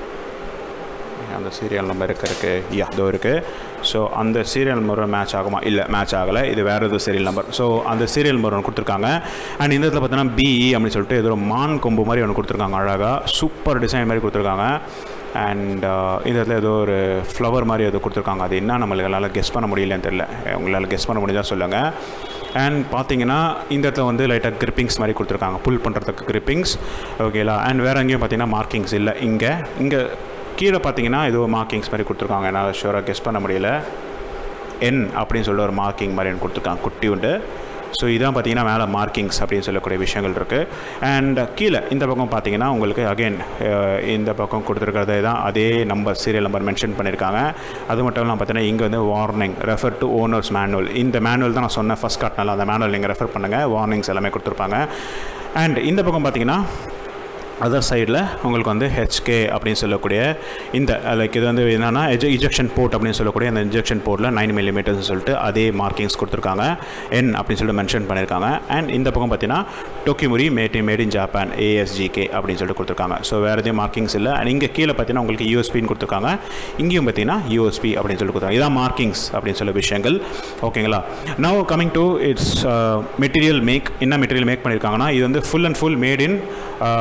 அந்த சீரியல் நம்பர் இருக்குது. இதோ இருக்குது. ஸோ அந்த சீரியல் நம்பர் மேட்ச் ஆகுமா? இல்லை, மேட்ச் ஆகலை. இது வேறு எதுவும் சீரியல் நம்பர். ஸோ அந்த சீரியல் நம்பர் ஒன்று கொடுத்துருக்காங்க. அண்ட் இந்த இடத்துல பார்த்தீங்கன்னா பிஇ அப்படின்னு சொல்லிட்டு ஏதோ மான் கொம்பு மாதிரி ஒன்று கொடுத்துருக்காங்க. அழகாக சூப்பர் டிசைன் மாதிரி கொடுத்துருக்காங்க. அண்ட் இந்த இடத்துல ஏதோ ஒரு ஃப்ளவர் மாதிரி ஏதோ கொடுத்துருக்காங்க. அது என்ன நம்மளால் கெஸ் பண்ண முடியலன்னு தெரியல. உங்களால் கெஸ் பண்ண முடிஞ்சால் சொல்லுங்கள். அண்ட் பார்த்தீங்கன்னா இந்த இடத்துல வந்து லைட்டாக கிரிப்பிங்ஸ் மாதிரி கொடுத்துருக்காங்க, புல் பண்ணுறதுக்கு கிரிப்பிங்ஸ். ஓகேலா, அண்ட் வேறு எங்கேயும் பார்த்தீங்கன்னா மார்க்கிங்ஸ் இல்லை. இங்கே கீழே பார்த்தீங்கன்னா ஏதோ மார்க்கிங்ஸ் மாதிரி கொடுத்துருக்காங்க. என்னால் ஷூராக கெஸ் பண்ண முடியல. என் அப்படின்னு சொல்லிட்டு ஒரு மார்க்கிங் மாதிரி எனக்கு கொடுத்துருக்காங்க, குட்டி உண்டு. ஸோ இதான் பார்த்தீங்கன்னா மேலே மார்க்கிங்ஸ் அப்படின்னு சொல்லக்கூடிய விஷயங்கள் இருக்குது. அண்ட் கீழே இந்த பக்கம் பார்த்தீங்கன்னா உங்களுக்கு அகெயின் இந்த பக்கம் கொடுத்துருக்கிறதே தான் அதே நம்பர், சீரியல் நம்பர் மென்ஷன் பண்ணியிருக்காங்க. அது மட்டும் இல்லாமல் பார்த்தீங்கன்னா இங்கே வந்து warning, refer to owner's manual. இந்த மேனுவல் தான் நான் சொன்னேன் ஃபஸ்ட் காட்டினால, அந்த மேனுவல் நீங்கள் ரெஃபர் பண்ணுங்கள். வார்னிங்ஸ் எல்லாமே கொடுத்துருப்பாங்க. அண்ட் இந்த பக்கம் பார்த்தீங்கன்னா அதர் சைடில் உங்களுக்கு வந்து ஹெச்கே அப்படின்னு சொல்லக்கூடிய இந்த லைக் இது வந்து என்னென்னா இஜெக்ஷன் போர்ட் அப்படின்னு சொல்லக்கூடிய அந்த இன்ஜெக்ஷன் போர்ட்டில் 9mm சொல்லிட்டு அதே மார்க்கிங்ஸ் கொடுத்துருக்காங்க. என் அப்படின்னு சொல்லிட்டு மென்ஷன் பண்ணியிருக்காங்க. அண்ட் இந்த பக்கம் பார்த்தீங்கன்னா Tokyo Marui made in Japan ASGK அப்படின்னு சொல்லிட்டு கொடுத்துருக்காங்க. ஸோ வேறு எதுவும் மார்க்கிங்ஸ் இல்லை. அண்ட் இங்கே கீழே பார்த்தீங்கன்னா உங்களுக்கு யூஎஸ்பின்னு கொடுத்துருக்காங்க. இங்கேயும் பார்த்தீங்கன்னா யூஎஸ்பி அப்படின்னு சொல்லி கொடுத்தாங்க. இதான் மார்க்கிங்ஸ் அப்படின்னு சொல்ல விஷயங்கள். ஓகேங்களா, now coming to its material make. என்ன மெட்டீரியல் மேக் பண்ணியிருக்காங்கன்னா இது வந்து full and full made in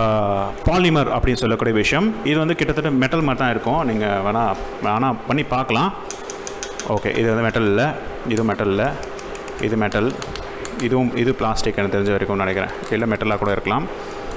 polymer அப்படின்னு சொல்லக்கூடிய விஷயம். இது வந்து கிட்டத்தட்ட மெட்டல் மாதிரி தான் இருக்கும். நீங்கள் வேணால் பண்ணி பார்க்கலாம். ஓகே, இது வந்து மெட்டல் இல்லை, இதுவும் மெட்டல் இல்லை, இது மெட்டல், இது பிளாஸ்டிக் எனக்கு தெரிஞ்ச வரைக்கும் நினைக்கிறேன். இல்லை மெட்டலாக கூட இருக்கலாம்.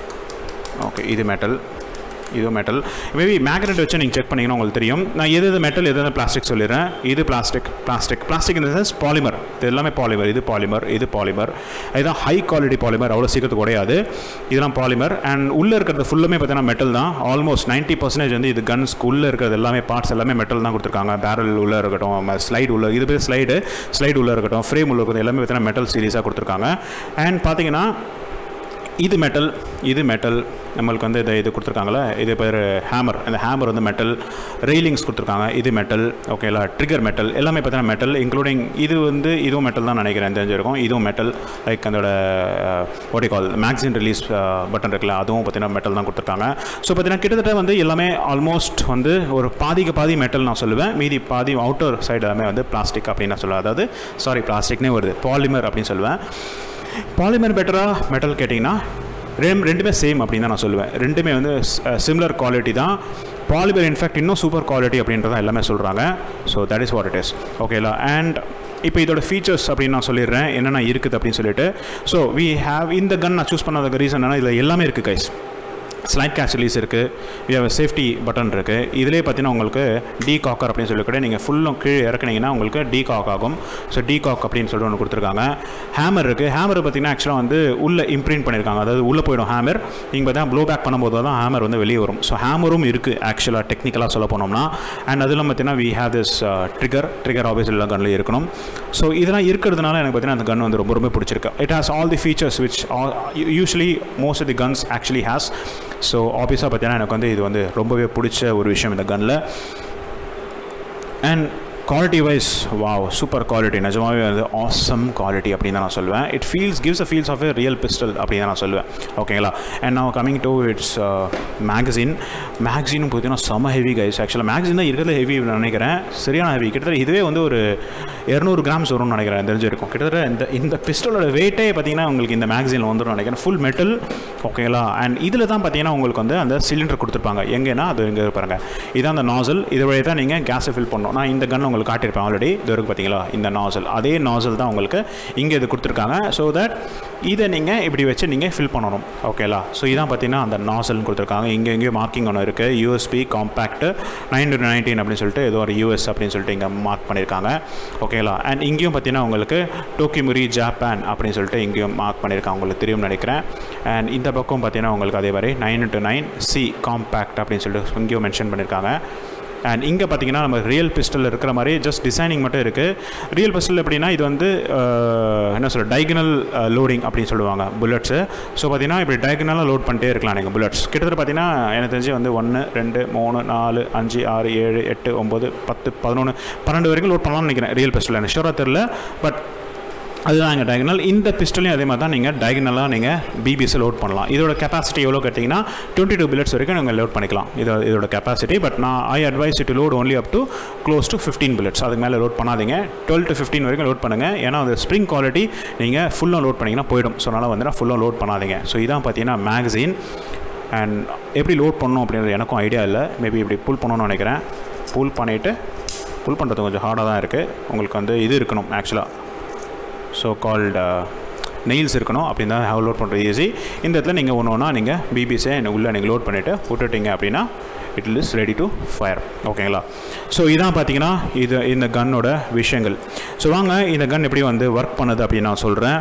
ஓகே, இது மெட்டல், இதுவும் மெட்டல். மேபி மேக்னெட் வச்சு நீங்கள் செக் பண்ணிங்கன்னா உங்களுக்கு தெரியும். நான் எது மெட்டல் எது பிளாஸ்டிக் சொல்லிடுறேன். இது பிளாஸ்டிக் இந்த சென்ஸ் பாலிமர். இது எல்லாமே பாலிமர். இது பாலிமர். இதுதான் ஹை குவாலிட்டி பாலிமர், அவ்வளோ சீக்கிரத்துக்கு உடையாது. இதெல்லாம் பாலிமர். அண்ட் உள்ளே இருக்கிறது ஃபுல்லுமே பார்த்தீங்கன்னா மெட்டல் தான். ஆல்மோஸ்ட் 90% வந்து இது கன்ஸ்க்கு உள்ளே இருக்கிறது எல்லாமே பார்ட்ஸ் எல்லாமே மெட்டல் தான் கொடுத்துருக்காங்க. பேரல் உள்ளே இருக்கட்டும், ஸ்லைடு உள்ள, இது பேர் ஸ்லைடு உள்ளே இருக்கட்டும், ஃப்ரேம் உள்ள இருக்கிறது எல்லாமே பார்த்தீங்கன்னா மெட்டல் சீரீஸாக கொடுத்துருக்காங்க. அண்ட் பார்த்தீங்கன்னா இது மெட்டல் நம்மளுக்கு வந்து இது கொடுத்துருக்காங்களே, இது பேர் ஹேமர். அந்த ஹேமர் வந்து மெட்டல். ரெயிலிங்ஸ் கொடுத்துருக்காங்க, இது மெட்டல். ஓகேங்களா, ட்ரிகர் மெட்டல் எல்லாமே பார்த்தீங்கன்னா மெட்டல், இன்க்ளூடிங் இது வந்து இதுவும் மெட்டல் தான் நினைக்கிறேன், தெரிஞ்சிருக்கும். இதுவும் மெட்டல். லைக் அதோட கால் மேக்ஸின் ரிலீஸ் பட்டன் இருக்குல்ல, அதுவும் பார்த்தீங்கன்னா மெட்டல் தான் கொடுத்துருக்காங்க. ஸோ பார்த்தீங்கன்னா கிட்டத்தட்ட வந்து எல்லாமே ஆல்மோஸ்ட் வந்து ஒரு பாதிக்கு பாதி மெட்டல் நான் சொல்லுவேன், மீதி பாதி அவுட்டர் சைடு எல்லாமே வந்து பிளாஸ்டிக் அப்படின்னு நான் சொல்லுவேன். அதாவது பிளாஸ்டிக்னே வருது, பாலிமர் அப்படின்னு சொல்லுவேன். பாலிமர் பெட்டரா மெட்டல் கேட்டிங்கன்னா ரெண்டுமே சேம் அப்படின்னு தான் நான் சொல்லுவேன். ரெண்டுமே வந்து சிமிலர் குவாலிட்டி தான். பாலிமர் இன்ஃபேக்ட் இன்னும் சூப்பர் குவாலிட்டி அப்படின்றதான் எல்லாமே சொல்கிறாங்க. So that is what it is. ஓகேலா. அண்ட் இப்போ இதோட ஃபீச்சர்ஸ் அப்படின்னு நான் சொல்லிடுறேன் என்னென்ன இருக்குது அப்படின்னு சொல்லிட்டு. ஸோ வி ஹேவ் இந்த கன் நான் சூஸ் பண்ணதுக்கு ரீசன் என்னன்னா இதில் எல்லாமே இருக்குது கைஸ். ஸ்லைட் கேட்ச் ரிலீஸ் இருக்குது, வி ஹேவ் சேஃப்டி பட்டன் இருக்குது. இதிலே பார்த்தீங்கன்னா உங்களுக்கு டீகாக்கர் அப்படின்னு சொல்லி கூட நீங்கள் ஃபுல்லும் கீழே இறக்குனீங்கன்னா உங்களுக்கு டீகாக் ஆகும். ஸோ டீகாக் அப்படின்னு சொல்லிட்டு ஒன்று கொடுத்துருக்காங்க. ஹேமர் இருக்குது. ஹேமர் பார்த்தீங்கன்னா ஆக்சுவலாக வந்து உள்ளே இம்ப்ரிண்ட் பண்ணியிருக்காங்க, அதாவது உள்ளே போயிடும் ஹேமர். நீங்கள் பார்த்தீங்கன்னா ப்ளோ பேக் பண்ணும்போது தான் ஹேமர் வந்து வெளியே வரும். ஸோ ஹேமரும் இருக்குது ஆக்சுவலாக டெக்னிக்கலாக சொல்ல போனோம்னா. அண்ட் அதில் பார்த்தீங்கன்னா we have this trigger obviously எல்லா கன்லையும் இருக்கணும். ஸோ இதெல்லாம் இருக்கிறதுனால எனக்கு பார்த்தீங்கன்னா அந்த கன் வந்து ரொம்ப பிடிச்சிருக்கு. It has all the features which usually most of the guns actually has. So ஆப்வியஸாக பார்த்தீங்கன்னா எனக்கு வந்து இது வந்து ரொம்பவே பிடிச்ச ஒரு விஷயம் இந்த கன்னில். And quality wise wow, super quality, நிஜமாகவே வந்து ஆசம் குவாலிட்டி அப்படின்னு தான் நான் சொல்லுவேன். It gives a feels of a real pistol அப்படின்னு தான் நான் சொல்லுவேன். ஓகேங்களா. அண்ட் நான் கமிங் டு இட்ஸ் மேகசினும் பார்த்தீங்கன்னா செம ஹெவி கைஸ். ஆக்சுவலாக மேகசின் தான் இருக்கிறது ஹெவி நினைக்கிறேன், சரியான ஹெவி. கிட்டத்தட்ட இதுவே வந்து ஒரு 200 கிராம்ஸ் வரும்னு நினைக்கிறேன், தெரிஞ்சிருக்கும். கிட்டத்தட்ட இந்த பிஸ்டலோட வெயிட்டே பார்த்தீங்கன்னா உங்களுக்கு இந்த மேகசினில் வந்துடும் நினைக்கிறேன். Full metal. ஓகேங்களா. அண்ட் இதில் தான் பார்த்தீங்கன்னா உங்களுக்கு வந்து அந்த சிலிண்டர் கொடுத்துருப்பாங்க. எங்கன்னா அது இங்கே பாருங்கள், இதான் அந்த நாசல். இதை வழியாக தான் நீங்கள் கேஸை ஃபில் பண்ணணும். நான் இந்த கன் உங்களுக்கு காட்டியிருப்பேன் ஆல்ரெடி. இது வரைக்கும் பார்த்தீங்களா இந்த நாசல், அதே நாசல் தான் உங்களுக்கு இங்கே இது கொடுத்துருக்காங்க. ஸோ தட் இதை நீங்கள் இப்படி வச்சு நீங்கள் ஃபில் பண்ணணும். ஓகேலா. ஸோ இதான் பார்த்தீங்கன்னா அந்த நாசல்னு கொடுத்துருக்காங்க. இங்கே எங்கேயும் மார்க்கிங் ஒன்று இருக்குது, யூஎஸ்பி காம்பேக்ட் 9-19 அப்படின்னு சொல்லிட்டு ஏதோ ஒரு யூஎஸ் அப்படின்னு சொல்லிட்டு இங்கே மார்க் பண்ணியிருக்காங்க. ஓகேலா. அண்ட் இங்கேயும் பார்த்தீங்கன்னா உங்களுக்கு டோக்கிமுரி ஜப்பான் அப்படின்னு சொல்லிட்டு இங்கேயும் மார்க் பண்ணியிருக்காங்க, உங்களுக்கு தெரியும் நினைக்கிறேன். அண்ட் இந்த பக்கம் பார்த்தீங்கன்னா உங்களுக்கு அதே மாதிரி 9-9 காம்பேக்ட் அப்படின்னு சொல்லிட்டு இங்கேயும் மென்ஷன் பண்ணியிருக்காங்க. அண்ட் இங்கே பார்த்தீங்கன்னா நம்ம ரியல் பிஸ்டல் இருக்கிற மாதிரி ஜஸ்ட் டிசைனிங் மட்டும் இருக்குது. ரியல் பிஸ்டல் எப்படின்னா இது வந்து என்ன சொல்ல டைகனல் லோடிங் அப்படின்னு சொல்லுவாங்க புல்லட்ஸு. ஸோ பார்த்தீங்கன்னா இப்படி டைகனலாக லோட் பண்ணிட்டே இருக்கலாம் நீங்கள் புல்லட்ஸ். கிட்டத்தட்ட பார்த்தீங்கன்னா எனக்கு தெரிஞ்சு வந்து 1 2 3 4 5 6 7 8 9 10 11 12 வரைக்கும் லோட் பண்ணலாம்னு நினைக்கிறேன் ரியல் பிஸ்டல். எனக்கு ஷூராக தெரில, பட் அதுதான் எங்கள் டயகனல். இந்த பிஸ்டலையும் அதே மாதிரி தான் நீங்கள் டயகனலாக நீங்கள் பிபிஎஸ்ஸை லோட் பண்ணலாம். இதோட கெப்பாசிட்டி எவ்வளோ கேட்டிங்கன்னா 22 bullets வரைக்கும் நீங்கள் லோட் பண்ணிக்கலாம். இதோட கெப்பாசிட்டி. பட் நான் I advise to load only up to close to 15 bullets. அதுக்கு மேலே லோட் பண்ணாதீங்க. 12 to 15 வரைக்கும் லோட் பண்ணுங்கள். ஏன்னா அந்த ஸ்ப்ரிங் குவாலிட்டி நீங்கள் ஃபுல்லாக லோட் பண்ணிங்கன்னா போயிடும். ஸோ அதனால் வந்து ஃபுல்லாக லோட் பண்ணாதீங்க. ஸோ இதான் பார்த்தீங்கன்னா மேகசின். அண்ட் எப்படி லோட் பண்ணணும் அப்படின்றது எனக்கும் ஐடியா இல்லை. மேபி இப்படி புல் பண்ணணும்னு நினைக்கிறேன். புல் பண்ணுறது கொஞ்சம் ஹார்டாக தான் இருக்குது. உங்களுக்கு வந்து இது இருக்கணும் ஆக்சுவலாக, ஸோ கால்டு நெயில்ஸ் இருக்கணும். அப்படின்னு தான் லோட் பண்ணுறது ஈஸி. இந்த இடத்துல நீங்கள் ஒன்றா நீங்கள் பிபிஸை உள்ளே நீங்கள் லோட் பண்ணிவிட்டு விட்டுட்டிங்க அப்படின்னா it is ready to fire. ஓகேங்களா. ஸோ இதான் பார்த்தீங்கன்னா இந்த கன்னோட விஷயங்கள். ஸோ வாங்க இந்த கன் எப்படி வந்து ஒர்க் பண்ணுது அப்படின்னு நான் சொல்கிறேன்.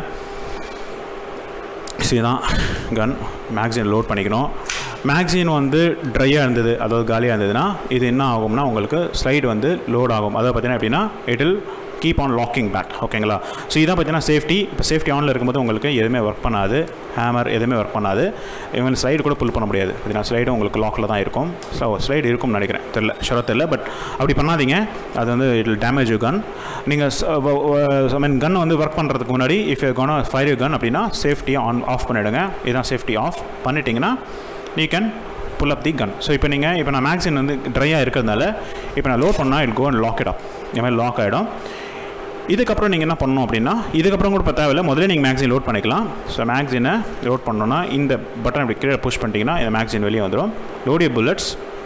ஸோ இதுதான் கன். மேக்சின் லோட் பண்ணிக்கணும். மேக்சின் வந்து ட்ரையாக இருந்தது, அதாவது காலியாக இருந்ததுன்னா இது என்ன ஆகும்னா உங்களுக்கு ஸ்லைடு வந்து லோட் ஆகும். அதாவது பார்த்தீங்கன்னா எப்படின்னா it will keep on locking back. ஓகேங்களா. ஸோ இதான் பார்த்தீங்கன்னா சேஃப்டி. இப்போ சேஃப்டி ஆனில் இருக்கும்போது உங்களுக்கு எதுவுமே ஒர்க் பண்ணாது, ஹேமர் எதுவுமே ஒர்க் பண்ணாது. ஈவன் ஸ்லைடு கூட புல் பண்ண முடியாது. பார்த்தீங்கன்னா ஸ்லைடு உங்களுக்கு லாக்கில் தான் இருக்கும். ஸோ ஸ்லைடு இருக்கும்னு நினைக்கிறேன், தெரில, ஷுராக தெரில. பட் அப்படி பண்ணாதீங்க, அது வந்து it will damage you gun. நீங்கள் ஐ மீன் கன் வந்து ஒர்க் பண்ணுறதுக்கு முன்னாடி if you gonna fire you gun அப்படின்னா சேஃப்டியை ஆஃப் பண்ணிவிடுங்க. இதுதான் சேஃப்டி ஆஃப் பண்ணிட்டீங்கன்னா you can pull up the gun. So இப்போ நான் மேக்சின் வந்து ட்ரையாக இருக்கிறதுனால இப்போ நான் லோட் பண்ணால் it go and lock it up. இந்த மாதிரி லாக் ஆகிடும். இதுக்கப்புறம் நீங்கள் என்ன பண்ணணும் அப்படின்னா இதுக்கப்புறம் கூட தேவையில்லை, முதல்ல நீங்கள் மேக்சின் லோட் பண்ணிக்கலாம். ஸோ மேக்சினை லோட் பண்ணோன்னா இந்த பட்டன் இப்படி கீழே புஷ் பண்ணிட்டீங்கன்னா இந்த மேக்சின் வெளியே வந்துடும். Load your bullets,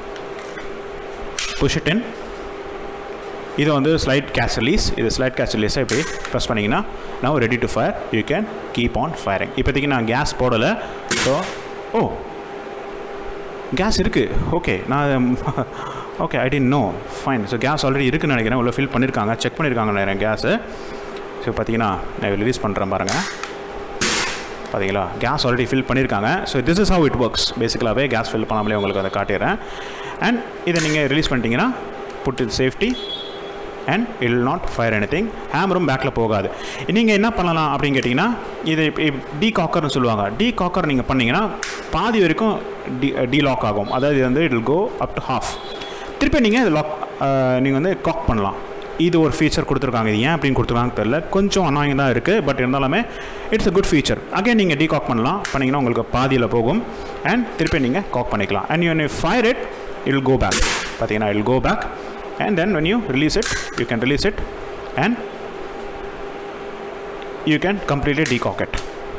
push it in. இது வந்து ஸ்லைட் கேட்ச் ரிலீஸ். இது ஸ்லைட் கேட்ச் ரிலீஸை இப்படி ப்ரெஸ் பண்ணிங்கன்னா நான் ready to fire. You can keep on firing. இப்போதைக்கு நான் கேஸ் போடலை. ஸோ கேஸ் இருக்குது. ஓகே, நான் okay I did no. Fine. So gas already இருக்குன்னு நினைக்கிறேன். உள்ள ஃபில் பண்ணியிருக்காங்க, செக் பண்ணியிருக்காங்க நினைக்கிறேன் கேஸு. ஸோ பார்த்தீங்கன்னா நான் ரிலீஸ் பண்ணுறேன் பாருங்கள். பார்த்தீங்களா, கேஸ் ஆல்ரெடி ஃபில் பண்ணியிருக்காங்க. So this is how it works. பேசிக்கலாகவே கேஸ் ஃபில் பண்ணாமலே உங்களுக்கு அதை காட்டிடுறேன். அண்ட் இதை நீங்கள் ரிலீஸ் பண்ணிட்டீங்கன்னா put it safety. And it will not fire anything. ஹேமரும் பேக்கில் போகாது. நீங்கள் என்ன பண்ணலாம் அப்படின்னு கேட்டிங்கன்னா, இது டீகாக்கர்னு சொல்லுவாங்க. டீகாக்கர் நீங்கள் பண்ணிங்கன்னா பாதி வரைக்கும் டீலாக் ஆகும். அதாவது இது வந்து it will go up to half. திருப்பி நீங்கள் இது நீங்கள் வந்து காக் பண்ணலாம். இது ஒரு ஃபீச்சர் கொடுத்துருக்காங்க. இது ஏன் அப்படின்னு கொடுத்துருக்காங்க தெரியல, கொஞ்சம் அனாயிங் தான் இருக்குது. பட் இருந்தாலுமே it's a good feature. Again நீங்கள் டீகாக் பண்ணலாம். பண்ணிங்கன்னா உங்களுக்கு பாதியில் போகும் அண்ட் திருப்பி நீங்கள் காக் பண்ணிக்கலாம். And you fire it, it will go back. பார்த்தீங்கன்னா it will go back and then when you release it, you can release it and you can completely decock it.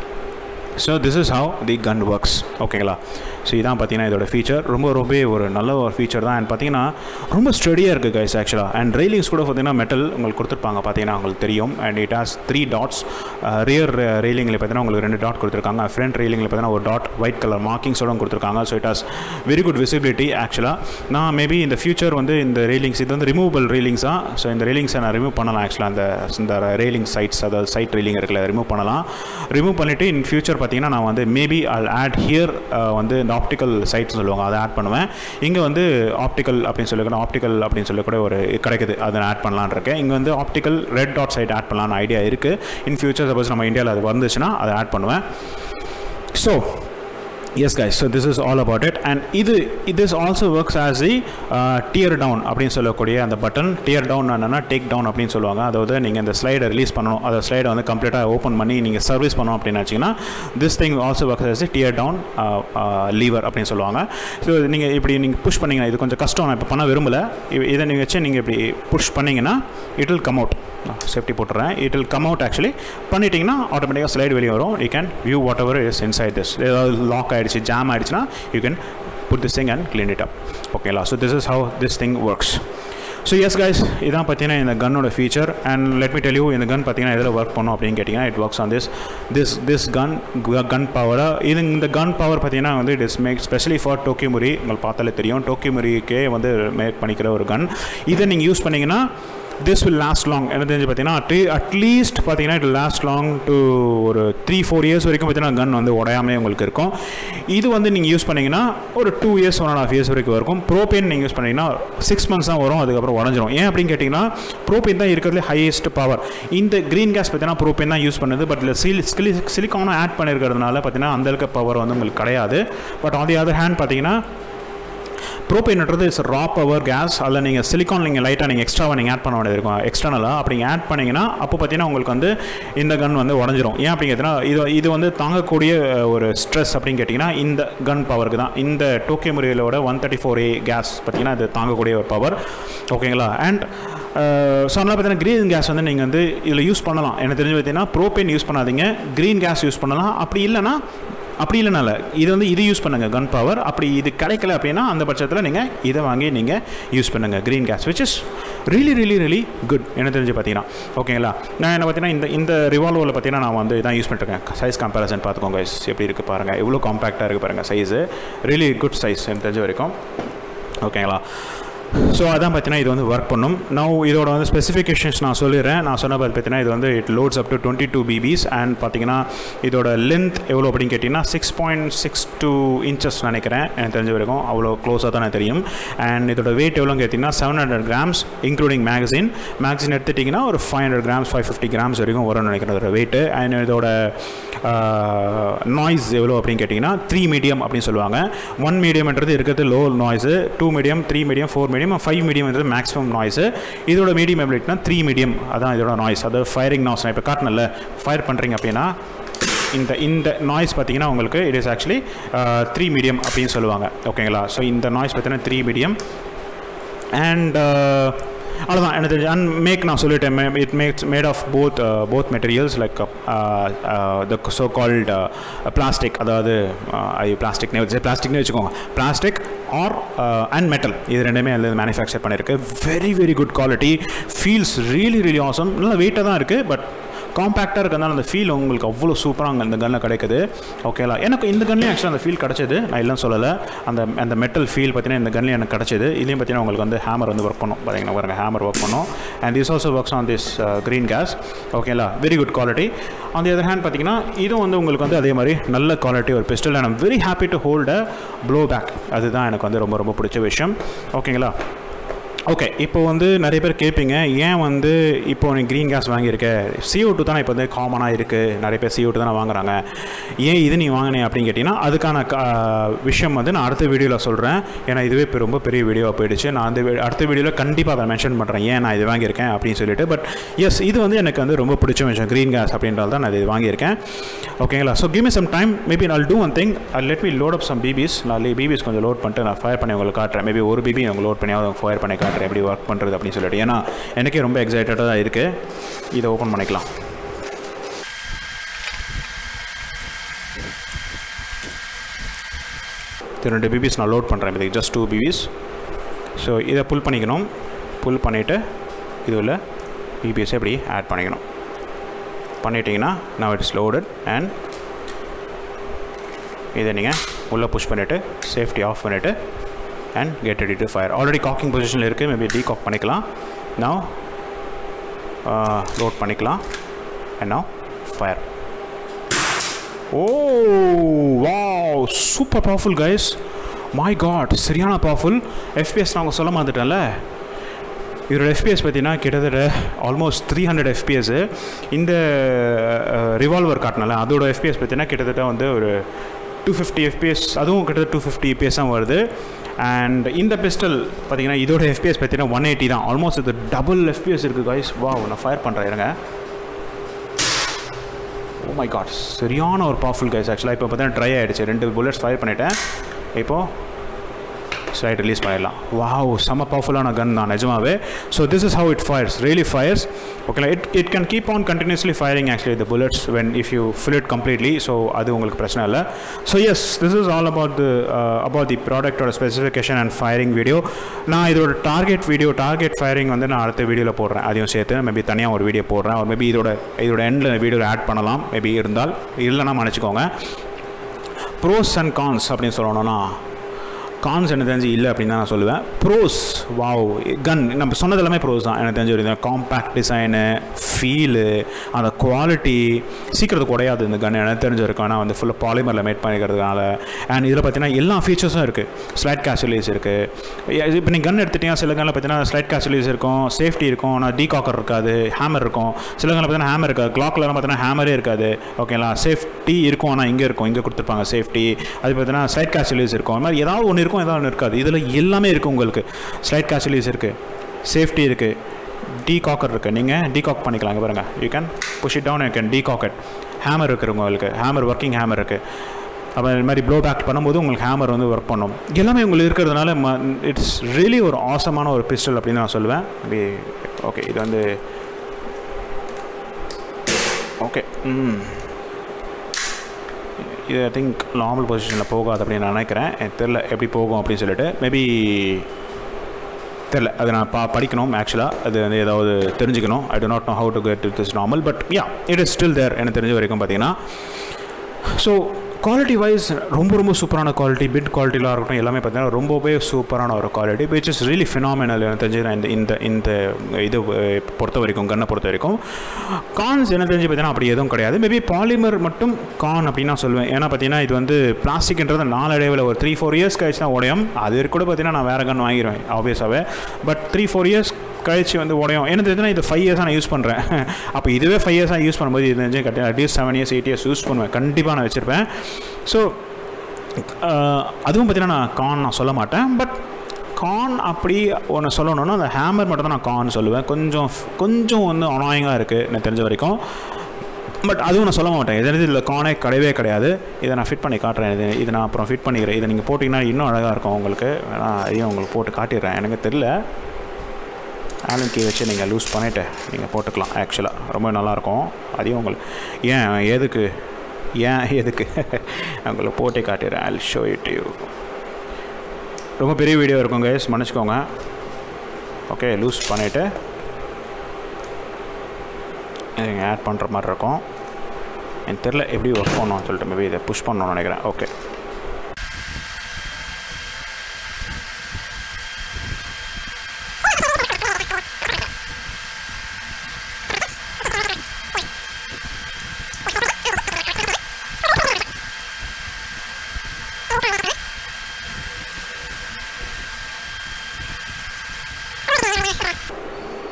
So this is how the gun works. ஓகேங்களா? So இதான் பார்த்தீங்கன்னா இதோட feature. ரொம்ப ஒரு நல்ல ஒரு feature தான். அண்ட் பார்த்தீங்கன்னா ரொம்ப ஸ்டடியாக இருக்குது கைஸ் ஆக்சுவலாக. அண்ட் ரெயிலிங்ஸ் கூட பார்த்தீங்கன்னா மெட்டல் உங்களுக்கு கொடுத்துருப்பாங்க. பார்த்தீங்கன்னா உங்களுக்கு தெரியும். And it has 3 dots. Rear ரெயிலிங்கில் பார்த்தீங்கன்னா உங்களுக்கு 2 dot கொடுத்துருக்காங்க. ஃப்ரண்ட் ரெயிலிங்கில் பார்த்தீங்கன்னா ஒரு டாட் ஒயிட் கலர் மார்க்கிங்ஸோட கொடுத்துருக்காங்க. So it has very good visibility ஆக்சுவலாக. நான் மேபி இந்த ஃபியூச்சர் வந்து இந்த ரெயிலிங்ஸ் இது வந்து ரிமூவபிள் ரெயிலிங்ஸாக. ஸோ இந்த ரெயிலிங்ஸை நான் ரிமூவ் பண்ணலாம் ஆக்சுவலாக. இந்த ரெயிலிங் சைட்ஸ், அதாவது சைட் ரெயிலிங் இருக்குல்ல, ரிமூவ் பண்ணலாம். ரிமூவ் பண்ணிவிட்டு இன் ஃபியூச்சர் பார்த்தீங்கன்னா நான் வந்து மேபி I'll add here வந்து இந்த ஆப்டிக்கல் சைட்ஸ் சொல்லுவாங்க, அதை ஆட் பண்ணுவேன். இங்கே வந்து ஆப்டிக்கல் அப்படின்னு சொல்லக்கூட ஒரு கிடைக்குது, அதை நான் ஆட் பண்ணலான்னு இருக்கேன். இங்கே வந்து optical red dot sight add பண்ணலான்னு ஐடியா இருக்குது. இன் ஃபியூச்சர் சப்போஸ் நம்ம இந்தியாவில் அது வந்துச்சுன்னா அதை ஆட் பண்ணுவேன். So yes guys, so this is all about it. And this also works as a tear down அப்படின்னு சொல்லக்கூடிய அந்த பட்டன். டியர் டவுன் என்னன்னா டேக் டவுன் அப்படின்னு சொல்லுவாங்க. அதாவது நீங்கள் இந்த ஸ்லைடை ரிலீஸ் பண்ணணும், அந்த ஸ்லைடை வந்து கம்ப்ளீட்டாக ஓப்பன் பண்ணி நீங்கள் சர்வீஸ் பண்ணணும் அப்படின்னு வச்சிங்கன்னா this thing also works as a tear down lever அப்படின்னு சொல்லுவாங்க. ஸோ நீங்கள் புஷ் பண்ணிங்கன்னா, இது கொஞ்சம் கஷ்டம், நான் இப்போ பண்ண விரும்பலை. இதை நீங்கள் வச்சு நீங்கள் இப்படி புஷ் பண்ணிங்கன்னா it will come out. Safety போட்டுறேன். It will come out actually. பண்ணிட்டீங்கன்னா ஆட்டோமேட்டிக்காக ஸ்லைடு வெளியே வரும். You can view whatever is inside this. ஏதாவது லாக் ஆகிடுச்சு, ஜாம் ஆகிடுச்சுன்னா you can put this thing and clean it up. ஓகேங்களா? So this is how this thing works. So yes guys, இதான் பார்த்தீங்கன்னா இந்த கன்னோட feature. And let me tell you, இந்த gun பார்த்தீங்கன்னா எதில் ஒர்க் பண்ணோம் அப்படின்னு கேட்டிங்கன்னா, it works on this gun பவராக. இந்த கன் பவர் பார்த்தீங்கன்னா வந்து it is make specially for Tokyo Marui. உங்களுக்கு பார்த்தாலே தெரியும், டோக்கிமுரிக்கே வந்து மேக் பண்ணிக்கிற ஒரு கன். இதை நீங்கள் யூஸ் பண்ணிங்கன்னா this will last long. என்ன தெரிஞ்சு பார்த்தீங்கன்னா அட்லீஸ்ட் பார்த்தீங்கன்னா இட் லாஸ்ட் லாங் டு ஒரு 3-4 இயர்ஸ் வரைக்கும் பார்த்தீங்கன்னா கன் வந்து உடையாமே உங்களுக்கு இருக்கும். இது வந்து நீங்கள் யூஸ் பண்ணிங்கன்னா ஒரு 2 இயர்ஸ் 1.5 இயர்ஸ் வரைக்கும் இருக்கும். ப்ரோபேன் நீங்கள் யூஸ் பண்ணிங்கன்னா 6 months தான் வரும், அதுக்கப்புறம் உடஞ்சிரும். ஏன் அப்படின்னு கேட்டிங்கன்னா ப்ரோபேன் தான் இருக்கிறதுலே ஹையஸ்ட் பவர். இந்த க்ரீன் கேஸ் பார்த்தீங்கன்னா ப்ரோபேன் தான் யூஸ் பண்ணுது. பட் இதில் சிலிக்கானும் ஆட் பண்ணியிருக்கிறதுனால பார்த்தீங்கன்னா அந்த இருக்க பவர் வந்து உங்களுக்கு கிடையாது. But on the other hand பார்த்தீங்கன்னா ப்ரோபேன்ன்றது இஸ் ரா பவர் கேஸ். அதில் நீங்கள் சிலிக்கான் லைட்டாக நீங்கள் எக்ஸ்ட்ராவாக நீங்கள் ஆட் பண்ண வேண்டியது இருக்கும், எக்ஸ்டர்னலாக. அப்படி ஆட் பண்ணிங்கன்னா அப்போ பார்த்தீங்கன்னா உங்களுக்கு வந்து இந்த கன் வந்து உடஞ்சிரும். ஏன் அப்படின்னு கேட்டிங்கன்னா இது வந்து தாங்கக்கூடிய ஒரு ஸ்ட்ரெஸ் அப்படின்னு கேட்டிங்கன்னா இந்த கன் பவருக்கு தான். இந்த டோக்கிமுரியோட 134A கேஸ் பார்த்தீங்கன்னா இது தாங்கக்கூடிய ஒரு பவர். ஓகேங்களா? அண்ட் ஸோ அதனால் பார்த்தீங்கன்னா க்ரீன் கேஸ் வந்து நீங்கள் வந்து இதில் யூஸ் பண்ணலாம். எனக்கு தெரிஞ்சு பார்த்தீங்கன்னா ப்ரோபேன் யூஸ் பண்ணாதீங்க, க்ரீன் கேஸ் யூஸ் பண்ணலாம். அப்படி இல்லைனால இது யூஸ் பண்ணுங்கள் கன் பவர். அப்படி இது கிடைக்கல அப்படின்னா அந்த பட்சத்தில் நீங்கள் இதை வாங்கி நீங்கள் யூஸ் பண்ணுங்கள் green gas, which is really good என்ன தெரிஞ்சு பார்த்தீங்கன்னா. ஓகேங்களா? நான் என்ன பார்த்தீங்கன்னா இந்த ரிவால்வரில் பார்த்தீங்கன்னா நான் வந்து இதான் யூஸ் பண்ணிட்டுருக்கேன். சைஸ் கம்பேரிசன் பார்த்துக்கோங்க எப்படி இருக்குது பாருங்கள், எவ்வளோ காம்பேக்டாக இருக்குது பாருங்கள். சைஸு ரியலி குட் சைஸ் எனக்கு தெரிஞ்ச வரைக்கும். ஓகேங்களா? ஸோ அதான் பார்த்தீங்கன்னா இது வந்து ஒர்க் பண்ணும். நான் இதோட வந்து ஸ்பெசிஃபிகேஷன்ஸ் நான் சொல்லிடுறேன். நான் சொன்ன பார்த்தீங்கன்னா இது வந்து it loads up to 22 BBs. And பார்த்தீங்கன்னா இதோட லென்த் எவ்வளோ அப்படின்னு கேட்டிங்கன்னா 6.62 inches நினைக்கிறேன், எனக்கு தெரிஞ்ச வரைக்கும் அவ்வளோ க்ளோஸாக தான் தெரியும். அண்ட் இதோட வெயிட் எவ்வளோன்னு கேட்டிங்கன்னா 700 grams இன்க்ளூடிங் மேகசின் எடுத்துட்டிங்கன்னா ஒரு 500 grams 550 grams வரைக்கும் வரும்னு நினைக்கிறேன் இதோட வெயிட்டு. அண்ட் இதோட நாய்ஸ் எவ்வளோ அப்படின்னு கேட்டிங்கன்னா 3 medium அப்படின்னு சொல்லுவாங்க. 1 mediumன்றது இருக்கிறது low noise, 2 medium 3 medium 4 medium 5 medium is maximum noise. இதோட மீடியம் எப்படின்னா 3 medium அதான் இதோட நாய்ஸ். அதாவது ஃபயரிங் நாய்ஸ். நான் இப்போ காட்டினல ஃபயர் பண்ணுறீங்க அப்படின்னா இந்த நாய்ஸ் பார்த்தீங்கன்னா உங்களுக்கு இட் இஸ் ஆக்சுவலி 3 medium அப்படின்னு சொல்லுவாங்க. ஓகேங்களா? ஸோ இந்த நாய்ஸ் பார்த்தீங்கன்னா 3 medium. அண்ட் அவ்வளோதான் எனக்கு தெரிஞ்சு. அண்ட் நான் சொல்லிட்டேன், it made of both materials like the so called plastic. அதாவது பிளாஸ்டிக்னே வச்சுக்கோங்க. பிளாஸ்டிக் ஆர் அண்ட் மெட்டல், இது ரெண்டுமே அதில் மேனுஃபேக்சர் பண்ணியிருக்கு. Very good quality. Feels really awesome. நல்லா வெயிட்டாக தான் இருக்குது, பட் காம்பேக்டாக இருக்கிறதுனால அந்த ஃபீல் உங்களுக்கு அவ்வளோ சூப்பராக இந்த கன்னில் கிடைக்குது. ஓகேலா? எனக்கு இந்த கன்லேயும் ஆக்சுவலாக அந்த ஃபீல் கிடச்சிது, நான் இல்லைன்னு சொல்லலை. அந்த மெட்டல் ஃபீல் பார்த்தீங்கன்னா இந்த கன்லேயும் எனக்கு கிடச்சிது. இதுலேயும் பார்த்தீங்கன்னா உங்களுக்கு வந்து ஹேமர் வந்து ஒர்க் பண்ணும். பார்த்தீங்கன்னா பாருங்கள், ஹேமர் ஒர்க் பண்ணும். And this also works on this green gas. ஓகேலா? Very good quality. On the other hand பார்த்தீங்கன்னா இதுவும் வந்து உங்களுக்கு வந்து அதே மாதிரி நல்ல குவாலிட்டி ஒரு pistol. And I'm very happy to hold a flow back. அதுதான் எனக்கு வந்து ரொம்ப பிடிச்ச விஷயம். ஓகேங்களா? ஓகே, இப்போ வந்து நிறைய பேர் கேட்பீங்க, ஏன் வந்து இப்போ நீ க்ரீன் கேஸ் வாங்கியிருக்க, CO2 தானே இப்போ வந்து காமனாக இருக்குது, நிறைய பேர் CO2 தானே வாங்குறாங்க, ஏன் இது நீ வாங்கினே அப்படின்னு கேட்டிங்கன்னா, அதுக்கான விஷயம் வந்து நான் அடுத்த வீடியோவில் சொல்கிறேன். ஏன்னா இதுவே இப்போ ரொம்ப பெரிய வீடியோவாக போயிடுச்சு. நான் அந்த அடுத்த வீடியோவில் கண்டிப்பாக அதை மென்ஷன் பண்ணுறேன், ஏன் நான் இது வாங்கியிருக்கேன் அப்படின்னு சொல்லிட்டு. பட் எஸ், இது வந்து எனக்கு வந்து ரொம்ப பிடிச்ச விஷயம், க்ரீன் கேஸ் அப்படின்றது தான் நான் இது வாங்கியிருக்கேன். ஓகேங்களா? So give me some time, maybe I'll do one thing, let me load up some BBs. நான் BBs கொஞ்சம் லோட் பண்ணிட்டு நான் ஃபயர் பண்ணி உங்களுக்கு காட்டுறேன். மேபி ஒரு BB உங்களுக்கு லோட் பண்ணி ஃபயர் பண்ணி காட்டுறேன் எப்படி ஒர்க் பண்ணுறது அப்படின்னு சொல்லிட்டு. ஏன்னா எனக்கே ரொம்ப எக்ஸைட்டடாக தான் இருக்குது. இதை ஓப்பன் பண்ணிக்கலாம். இது 2 BBs நான் லோட் பண்ணுறேன். இதுக்கு ஜஸ்ட் 2 BBs. ஸோ இதை புல் பண்ணிக்கணும். புல் பண்ணிவிட்டு இது உள்ள BBs எப்படி ஆட் பண்ணிக்கணும். பண்ணிட்டீங்கன்னா now it's loaded and இதை நீங்கள் உள்ளே புஷ் பண்ணிவிட்டு சேஃப்டி ஆஃப் பண்ணிவிட்டு and get ready to fire. Already cocking பொசிஷனில் இருக்குது. மேபி டீகாக் பண்ணிக்கலாம். now லோட் பண்ணிக்கலாம் and now fire. Wow, super powerful guys. My god, சரியான பவர்ஃபுல். FPS நான் அவங்க சொல்ல மாட்டேன்ல, இதோட FPS பார்த்தீங்கன்னா கிட்டத்தட்ட ஆல்மோஸ்ட் 300 FPS. இந்த ரிவால்வர் காட்டினால அதோட FPS பார்த்தீங்கன்னா கிட்டத்தட்ட வந்து ஒரு 250 FPS, அதுவும் கிட்டத்தட்ட 250 FPS தான் வருது. அண்ட் இந்த பிஸ்டல் பார்த்தீங்கன்னா இதோட FPS பார்த்தீங்கன்னா 180 தான். ஆல்மோஸ்ட் இது டபுள் FPS இருக்குது கைஸ். வாவ், நான் ஃபயர் பண்ணுறேன் இருங்க. ஓ மை காட், சரியான ஒரு பவர்ஃபுல் கைஸ். ஆக்சுவலாக இப்போ பார்த்தீங்கன்னா ட்ரை ஆகிடுச்சு. 2 புல்லட்ஸ் ஃபயர் பண்ணிட்டேன். இப்போது ஸ்லைட் ரிலீஸ் பண்ணிடலாம். வாவ், செம்ம பவர்ஃபுல்லான கன் தான் நிஜமாவே. So this is how it fires, really fires. ஓகேங்களா? It can keep on continuously firing actually the bullets when if you fill it completely. So அது உங்களுக்கு பிரச்சனை இல்லை. So yes, this is all about the ப்ராடக்டோட specification and firing video. நான் இதோட target firing வந்து நான் அடுத்த வீடியோவில் போடுறேன். அதையும் சேர்த்து மேபி தனியாக ஒரு வீடியோ போடுறேன். ஒரு மேபி இதோட எண்டில் வீடியோவில் ஆட் பண்ணலாம். மேபி இருந்தால், இல்லைன்னா மன்னிச்சுக்கோங்க. ப்ரோஸ் அண்ட் கான்ஸ் அப்படின்னு சொல்லணும்னா, கான்ஸ் எனக்கு தெரிஞ்சு இல்லை அப்படின்னு தான் நான் சொல்லுவேன். ப்ரோஸ், வாவ், கன் நம்ம சொன்னது எல்லாமே ப்ரோஸ் தான் எனக்கு தெரிஞ்சு. ஒரு காம்பேக்ட் டிசைனு, ஃபீலு, அந்த குவாலிட்டி, சீக்கிரத்துக்கு உடையாது இந்த கன் எனக்கு தெரிஞ்சிருக்கும். ஆனால் வந்து ஃபுல்லாக பாலிமரில் மேட் பண்ணிக்கிறதுனால. அண்ட் இதில் பார்த்தீங்கன்னா எல்லா ஃபீச்சர்ஸும் இருக்குது. ஸ்லைட் கேஷுவலிஸ் இருக்குது. இப்போ நீங்கள் கன் எடுத்துட்டிங்கன்னா சில கன்னில் பார்த்தீங்கன்னா ஸ்லைட் கேஷுவலிஸ் இருக்கும், சேஃப்டி இருக்கும், ஆனால் டீகாக்கர் இருக்காது, ஹேமர் இருக்கும். சில கன்னில் பார்த்தீங்கன்னா ஹேமர் இருக்காது, கிளாக்லாம் பார்த்தீங்கன்னா ஹேமரே இருக்காது. ஓகேங்களா? சேஃப்டி இருக்கும், ஆனால் இங்கே இருக்கும், இங்கே கொடுத்துருப்பாங்க சேஃப்டி. அது பார்த்தீங்கன்னா ஸ்லைட் கேஷுவலிஸ் இருக்கும். அது மாதிரி ஏதாவது ஒன்று இருக்கும், ஏதாவது ஒன்று இருக்காது. இதில் எல்லாமே இருக்குது உங்களுக்கு. ஸ்லைட் கேஷுவலிஸ் இருக்குது, சேஃப்டி இருக்குது, டீகாக்கர் இருக்குது. நீங்கள் டீகாக் பண்ணிக்கலாம். இங்கே பாருங்கள், you can push it down, you can decock it. Hammer இருக்குது உங்களுக்கு, ஹேமர் ஒர்க்கிங் ஹேமர் இருக்குது. அப்போ இது மாதிரி ப்ளோ பேக் பண்ணும்போது உங்களுக்கு ஹேமர் வந்து ஒர்க் பண்ணும். எல்லாமே உங்களுக்கு இருக்கிறதுனால இட்ஸ் ரியலி ஒரு ஆசமான ஒரு பிஸ்டல் அப்படின்னு நான் சொல்லுவேன். ஓகே, இது வந்து ஓகே. இது ஐ திங்க் நார்மல் பொசிஷனில் போகாது அப்படின்னு நான் நினைக்கிறேன். எனக்கு தெரில எப்படி போகும் அப்படின்னு சொல்லிட்டு. மேபி தெரில, அது நான் படிக்கணும். ஆக்சுவலாக அது வந்து ஏதாவது தெரிஞ்சுக்கணும். I do not know how to get it is normal, but yeah, it is still there எனக்கு தெரிஞ்ச வரைக்கும் பார்த்தீங்கன்னா. ஸோ குவாலிட்டி வைஸ் ரொம்ப சூப்பரான குவாலிட்டி, பிட் குவாலிட்டிலாம் இருக்கட்டும், எல்லாமே பார்த்தீங்கன்னா ரொம்பவே சூப்பரான ஒரு quality, which is really phenomenal எனக்கு தெரிஞ்சு. நான் இந்த இது பொறுத்த வரைக்கும், கன்னை பொறுத்த வரைக்கும். கான்ஸ் எனக்கு தெரிஞ்சு பார்த்தீங்கன்னா அப்படி எதுவும் கிடையாது. மேபி பாலிமர் மட்டும் கான் அப்படின்னு நான் சொல்லுவேன். ஏன்னா பார்த்தீங்கன்னா இது வந்து பிளாஸ்டிக்ன்றது நாளடைவில் ஒரு 3-4 இயர்ஸ் கழிச்சு தான் உடையும். அது கூட பார்த்தீங்கன்னா நான் வேறு கன் வாங்கிடுவேன் ஆப்வியஸாகவே. பட் 3-4 இயர்ஸ் கழிச்சு வந்து உடையும். எனக்கு தெரிஞ்சுன்னா இது 5 இயர்ஸாக நான் யூஸ் பண்ணுறேன். அப்போ இதுவே 5 இயர்ஸாக யூஸ் பண்ணும்போது இது தெரிஞ்சு கரெக்டாக அட்லீஸ்ட் 7 இயர்ஸ் 8 இயர்ஸ் யூஸ் பண்ணுவேன். கண்டிப்பாக நான் வச்சுருப்பேன். ஸோ அதுவும் பார்த்தீங்கன்னா நான் சொல்ல மாட்டேன். பட் கான் அப்படி ஒன்று சொல்லணுன்னா அந்த ஹேமர் மட்டும் தான் நான் கான் சொல்லுவேன். கொஞ்சம் வந்து அனாயிங்காக இருக்குது எனக்கு தெரிஞ்ச வரைக்கும். பட் அதுவும் நான் சொல்ல மாட்டேன். எதாவது இதில் கானே கிடையாது. இதை நான் ஃபிட் பண்ணி காட்டுறேன். இதை நான் அப்புறம் ஃபிட் பண்ணிக்கிறேன். இதை நீங்கள் போட்டிங்கன்னா இன்னும் அழகாக இருக்கும் உங்களுக்கு. நான் அதையும் உங்களுக்கு போட்டு காட்டிடுறேன். எனக்கு தெரியல, ஆலன் கீ வச்சு நீங்கள் லூஸ் பண்ணிவிட்டு நீங்கள் போட்டுக்கலாம். ஆக்சுவலாக ரொம்ப நல்லாயிருக்கும். அதையும் உங்களுக்கு எதுக்கு உங்களை போட்டே காட்டிடுறேன். I show it you. ரொம்ப பெரிய வீடியோ இருக்கும் கைஸ், மன்னிச்சுக்கோங்க. ஓகே, லூஸ் பண்ணிவிட்டு நீங்கள் ஆட் பண்ணுற மாதிரி இருக்கும். எனக்கு தெரில எப்படி ஒர்க் பண்ணணும்னு சொல்லிட்டு. மேபி இதை புஷ் பண்ணணும்னு நினைக்கிறேன். ஓகே,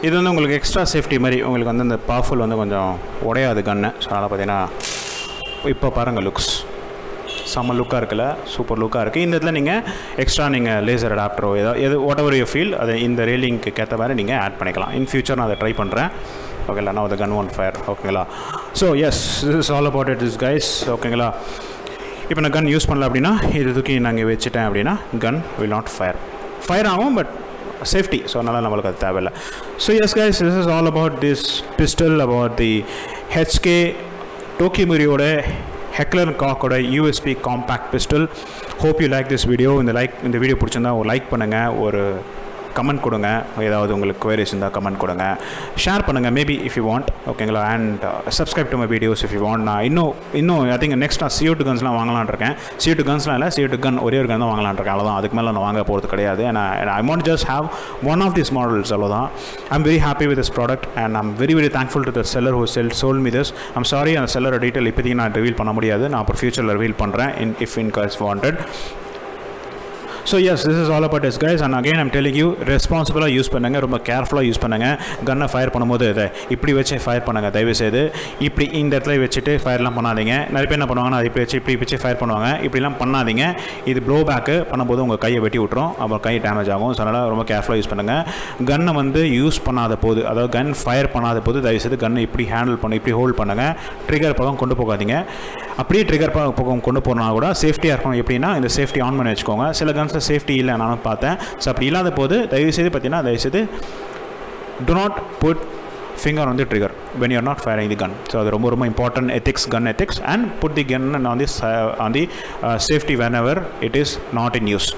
இது வந்து உங்களுக்கு எக்ஸ்ட்ரா சேஃப்டி மாதிரி உங்களுக்கு வந்து அந்த பவர்ஃபுல் வந்து கொஞ்சம் உடையாது கன்னு. ஸோ அதனால் பார்த்தீங்கன்னா இப்போ பாருங்கள் லுக்ஸ் செம்ம லுக்காக இருக்குல்ல, சூப்பர் லுக்காக இருக்குது. இந்த இடத்துல நீங்கள் எக்ஸ்ட்ரா நீங்கள் லேசர் அடாப்டரோ எது வாட் எவர் யூ ஃபீல் அது இந்த ரேலிங்க்கு ஏற்ற மாதிரி நீங்கள் ஆட் பண்ணிக்கலாம். இன் ஃபியூச்சர் நான் அதை ட்ரை பண்ணுறேன். ஓகேங்களா, நான் கன் ஒன் ஃபயர். ஓகேங்களா, so yes this is all about it is guys. ஓகேங்களா, இப்போ நான் கன் யூஸ் பண்ணல அப்படின்னா இது தூக்கி நாங்கள் வச்சுட்டேன் அப்படின்னா கன் வில் நாட் ஃபயர் ஆகும், பட் சேஃப்டி. ஸோ அதனால் நம்மளுக்கு அது தேவையில்லை. So yes guys, this is all about this pistol, about the HK டோக்கிமிரியோட Heckler & Koch USB compact pistol. Hope you like this video. இந்த வீடியோ பிடிச்சிருந்தா ஒரு லைக் பண்ணுங்கள், ஒரு கமெண்ட் கொடுங்க, ஏதாவது உங்களுக்கு queries இருந்தால் கமெண்ட் கொடுங்க, ஷேர் பண்ணுங்கள் மேபி இஃப் யூ வாண்ட். ஓகேங்களா, and subscribe to my videos if you want. நான் இன்னும் ஐ திங்க் நெக்ஸ்ட் நான் CO2 கன்ஸ்லாம் வாங்கலான் இருக்கேன். CO2 கன்ஸ்லாம் இல்லை, CO2 கன் ஒரே ஒரு கன் தான் வாங்கலான் இருக்கேன். அவ்வளோதான், அதுக்கு மேலே நான் வாங்க போகிறது கிடையாது. I want just have one of this models, அவ்வளோதான். I'm very happy with this product and I'm very thankful to the seller who sold me this. I'm sorry, அந்த செல்லரோட டீட்டெயில் இப்போதைக்கு நான் ரிவீல் பண்ண முடியாது. நான் அப்புறம் ஃபியூச்சரில் ரிவீல் பண்ணுறேன் if in case wanted. So yes, this is all about this guys, and again I'm telling you, ரெஸ்பான்சிபிளாக யூஸ் பண்ணுங்கள், ரொம்ப கேர்ஃபுல்லாக யூஸ் பண்ணுங்கள். கன்னை ஃபயர் பண்ணும்போது இதை இப்படி வச்சு ஃபயர் பண்ணுங்கள் தயவுசெய்து. இப்படி இந்த இடத்துல வச்சுட்டு ஃபயர்லாம் பண்ணாதீங்க. நிறைய பேர் என்ன பண்ணுவாங்கன்னா அது இப்படி வச்சு ஃபயர் பண்ணுவாங்க. இப்படிலாம் பண்ணாதீங்க. இது ப்ளோ பேக்கு பண்ணும்போது உங்கள் கையை வெட்டி விட்டுரும், அப்புறம் கை டேமேஜ் ஆகும். ஸோ அதனால் ரொம்ப கேர்ஃபுல்லாக யூஸ் பண்ணுங்கள். கன்னை வந்து யூஸ் பண்ணாத போது, அதாவது கன் ஃபயர் பண்ணாத போது தயவுசெய்து கன்னை இப்படி ஹேண்டில் பண்ணி இப்படி ஹோல்ட் பண்ணுங்கள். ட்ரிகர் பக்கம் கொண்டு போகாதீங்க. அப்படியே ட்ரிகர் பக்கம் கொண்டு போனால் கூட சேஃப்டியாக இருக்கணும். எப்படின்னா இந்த சேஃப்டி ஆன் பண்ணி வச்சுக்கோங்க. சில கன்ஸில் சேஃப்டி இல்லை, நானும் பார்த்தேன். ஸோ அப்படி இல்லாத போது தயவுசெய்து பார்த்தீங்கன்னா தயவுசெய்து do not put finger on the trigger when you are not firing the gun. So அது ரொம்ப important ethics, gun ethics, and put the gun on the safety whenever it is not in use.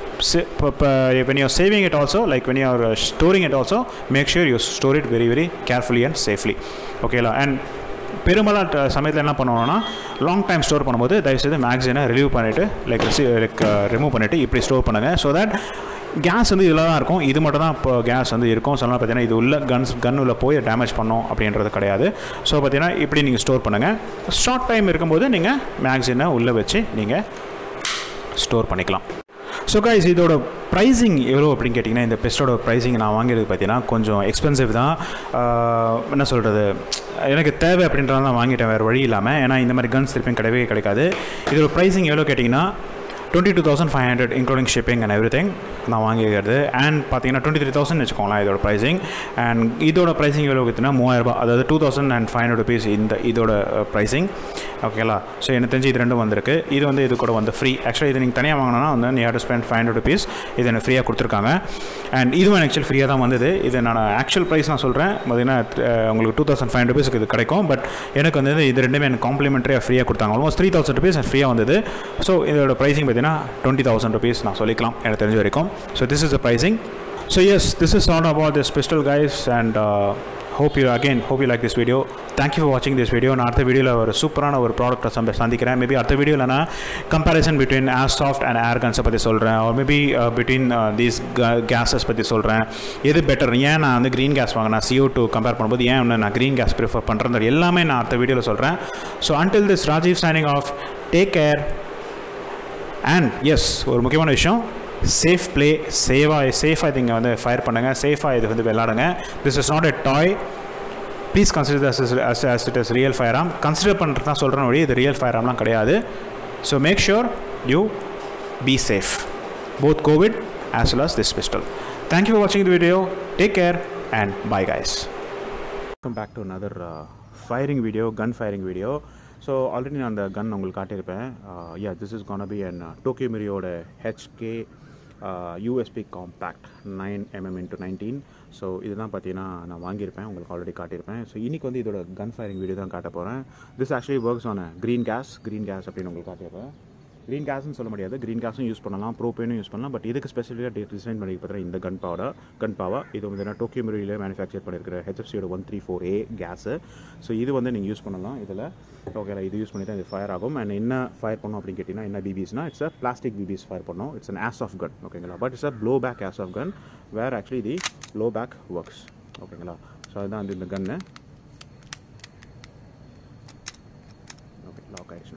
When you are saving it also, like when you are storing it also, make sure you store it very carefully and safely. Okay, and பெரும்பாலான சமயத்தில் என்ன பண்ணுவோம்னா long time store பண்ணும்போது தயவுசெய்து மேக்ஸினை relieve பண்ணிவிட்டு remove பண்ணிவிட்டு இப்படி store பண்ணுங்கள். ஸோ தட் கேஸ் வந்து இதில் தான் இருக்கும், இது மட்டும் தான் இப்போ கேஸ் வந்து இருக்கும். ஸோ அதனால் பார்த்தீங்கன்னா இது உள்ள கன் உள்ள போய் டேமேஜ் பண்ணோம் அப்படின்றது கிடையாது. ஸோ பார்த்தீங்கன்னா இப்படி நீங்கள் ஸ்டோர் பண்ணுங்கள். ஷார்ட் டைம் இருக்கும்போது நீங்கள் மேக்ஸினை உள்ளே வச்சு நீங்கள் ஸ்டோர் பண்ணிக்கலாம். ஸோ கைஸ், இதோட ப்ரைஸிங் எவ்வளோ அப்படின்னு கேட்டிங்கன்னா, இந்த பெஸ்ட்டோட ப்ரைஸிங் நான் வாங்கியது பார்த்தீங்கன்னா கொஞ்சம் எக்ஸ்பென்சிவ் தான். என்ன சொல்கிறது, எனக்கு தேவை அப்படின்றத தான் வாங்கிட்டேன், வேறு வழி இல்லாமல். ஏன்னா இந்த மாதிரி கன்ஸ் திருப்பியும் கிடைக்காது. இதோட ப்ரைஸிங் எவ்வளோ கேட்டிங்கன்னா 22,500 இன்க்ளூடிங் ஷிப்பிங் அண்ட் எவ்ரிதிங் நான் வாங்கிக்கிறது. அண்ட் பார்த்தீங்கன்னா 23,000 வச்சுக்கோங்களேன் இதோட ப்ரைஸிங். அண்ட் இதோட ப்ரைஸிங் எவ்வளோ பார்த்தீங்கன்னா 3000, அதாவது 2,500 rupees இதோட ப்ரைஸிங். ஓகேங்களா, ஸோ எனக்கு தெரிஞ்சு இது ரெண்டும் வந்திருக்கு. இது வந்து இது கூட வந்து ஃப்ரீ. ஆக்சுவலி இது நீங்கள் தனியாக வாங்கினா வந்து நீ ஹேவ் டு ஸ்பெண்ட் 500 rupees. இது எனக்கு ஃப்ரீயாக கொடுத்துருக்காங்க. அண்ட் இதுவும் ஆக்சுவல் ஃப்ரீயாக தான் வந்தது. இது நான் ஆக்சுவல் ப்ரைஸ் நான் சொல்கிறேன் பார்த்தீங்கன்னா உங்களுக்கு 2,500 rupees இது கிடைக்கும். பட் எனக்கு வந்து இது ரெண்டுமே எனக்கு காம்ப்ளிமெண்ட்ரியாக ஃப்ரீயாக கொடுத்தாங்க. ஆல்மோஸ்ட் 3,000 rupees ஃப்ரீயாக வந்தது. ஸோ இதோட ப்ரைஸிங் பார்த்தீங்கன்னா 20,000 rupees நான் சொல்லிக்கலாம் எனக்கு தெரிஞ்ச வரைக்கும். So this is the pricing. So yes, this is all about this pistol guys, and hope you like this video. Thank you for watching this video. நான் அடுத்த வீடியோவில் ஒரு சூப்பரான ஒரு ப்ராடக்ட்டை சந்திக்கிறேன். மேபி அடுத்த வீடியோவில் நான் comparison between airsoft and air கன்ஸை பற்றி சொல்கிறேன். Or maybe between these gases பற்றி சொல்கிறேன். எது பெட்டர், ஏன் நான் வந்து க்ரீன் கேஸ் வாங்கினேன் CO2 கம்பேர் பண்ணும்போது ஏன் நான் க்ரீன் கேஸ் ப்ரிஃபர் பண்ணுறது எல்லாமே நான் அடுத்த வீடியோவில் சொல்கிறேன். So until this, Rajiv signing off. Take care. And yes, ஒரு முக்கியமான விஷயம், சேஃப் ப்ளே, சேஃபாக இதுங்க வந்து ஃபயர் பண்ணுங்கள், சேஃபாக இது வந்து விளையாடுங்க. This is not a toy. Please consider as it is real fire arm. Consider பண்ணுறது தான் சொல்கிறேன் வழி, இது ரியல் ஃபயர் ஆர்ம்லாம் கிடையாது. So make sure you be safe, both covid as well as this pistol. Thank you for watching the video. Take care and bye guys. Welcome back to another firing video, gun firing video. So already நான் அந்த gun உங்களுக்கு காட்டியிருப்பேன். This is can be an டோக்கியோமிரியோட HK USB compact 9mm x 19. So இதுதான் பார்த்தீங்கன்னா நான் வாங்கியிருப்பேன், உங்களுக்கு already காட்டியிருப்பேன். So இன்றைக்கி வந்து இதோட கன் ஃபயரிங் வீடியோ தான் காட்ட போகிறேன். This actually works on green gas அப்படின்னு உங்களுக்கு காட்டியிருப்பேன். க்ரீன் கேஸ்ன்னு சொல்ல முடியாது, க்ரீன் கேஸும் யூஸ் பண்ணலாம், ப்ரோப்பேனும் யூஸ் பண்ணலாம். பட் இதுக்கு ஸ்பெசிஃபிக்காக டிசைன் பண்ணி பார்த்தீங்கன்னா இந்த கன் பாவா இது வந்து டோக்கியோமிரியில் மேனுஃபேக்சர் பண்ணியிருக்கிற HFCயோட 134A கேஸு. ஸோ இது வந்து நீங்கள் யூஸ் பண்ணலாம் இதில். ஓகேங்களா, இது யூஸ் பண்ணி தான் இது ஃபயர் ஆகும். அண்ட் என்ன ஃபயர் பண்ணோம் அப்படின்னு கேட்டிங்கன்னா, என்ன BBஸ்னா இட்ஸ் அ பிளாஸ்டிக் BBஸ் ஃபயர் பண்ணோம். It's an airsoft gun. ஓகேங்களா, but it's a flow back airsoft gun where actually the blow back works. ஓகேங்களா, ஸோ அதுதான் வந்து இந்த கன்னு. ஓகே, லாக் ஆகிடுச்சு.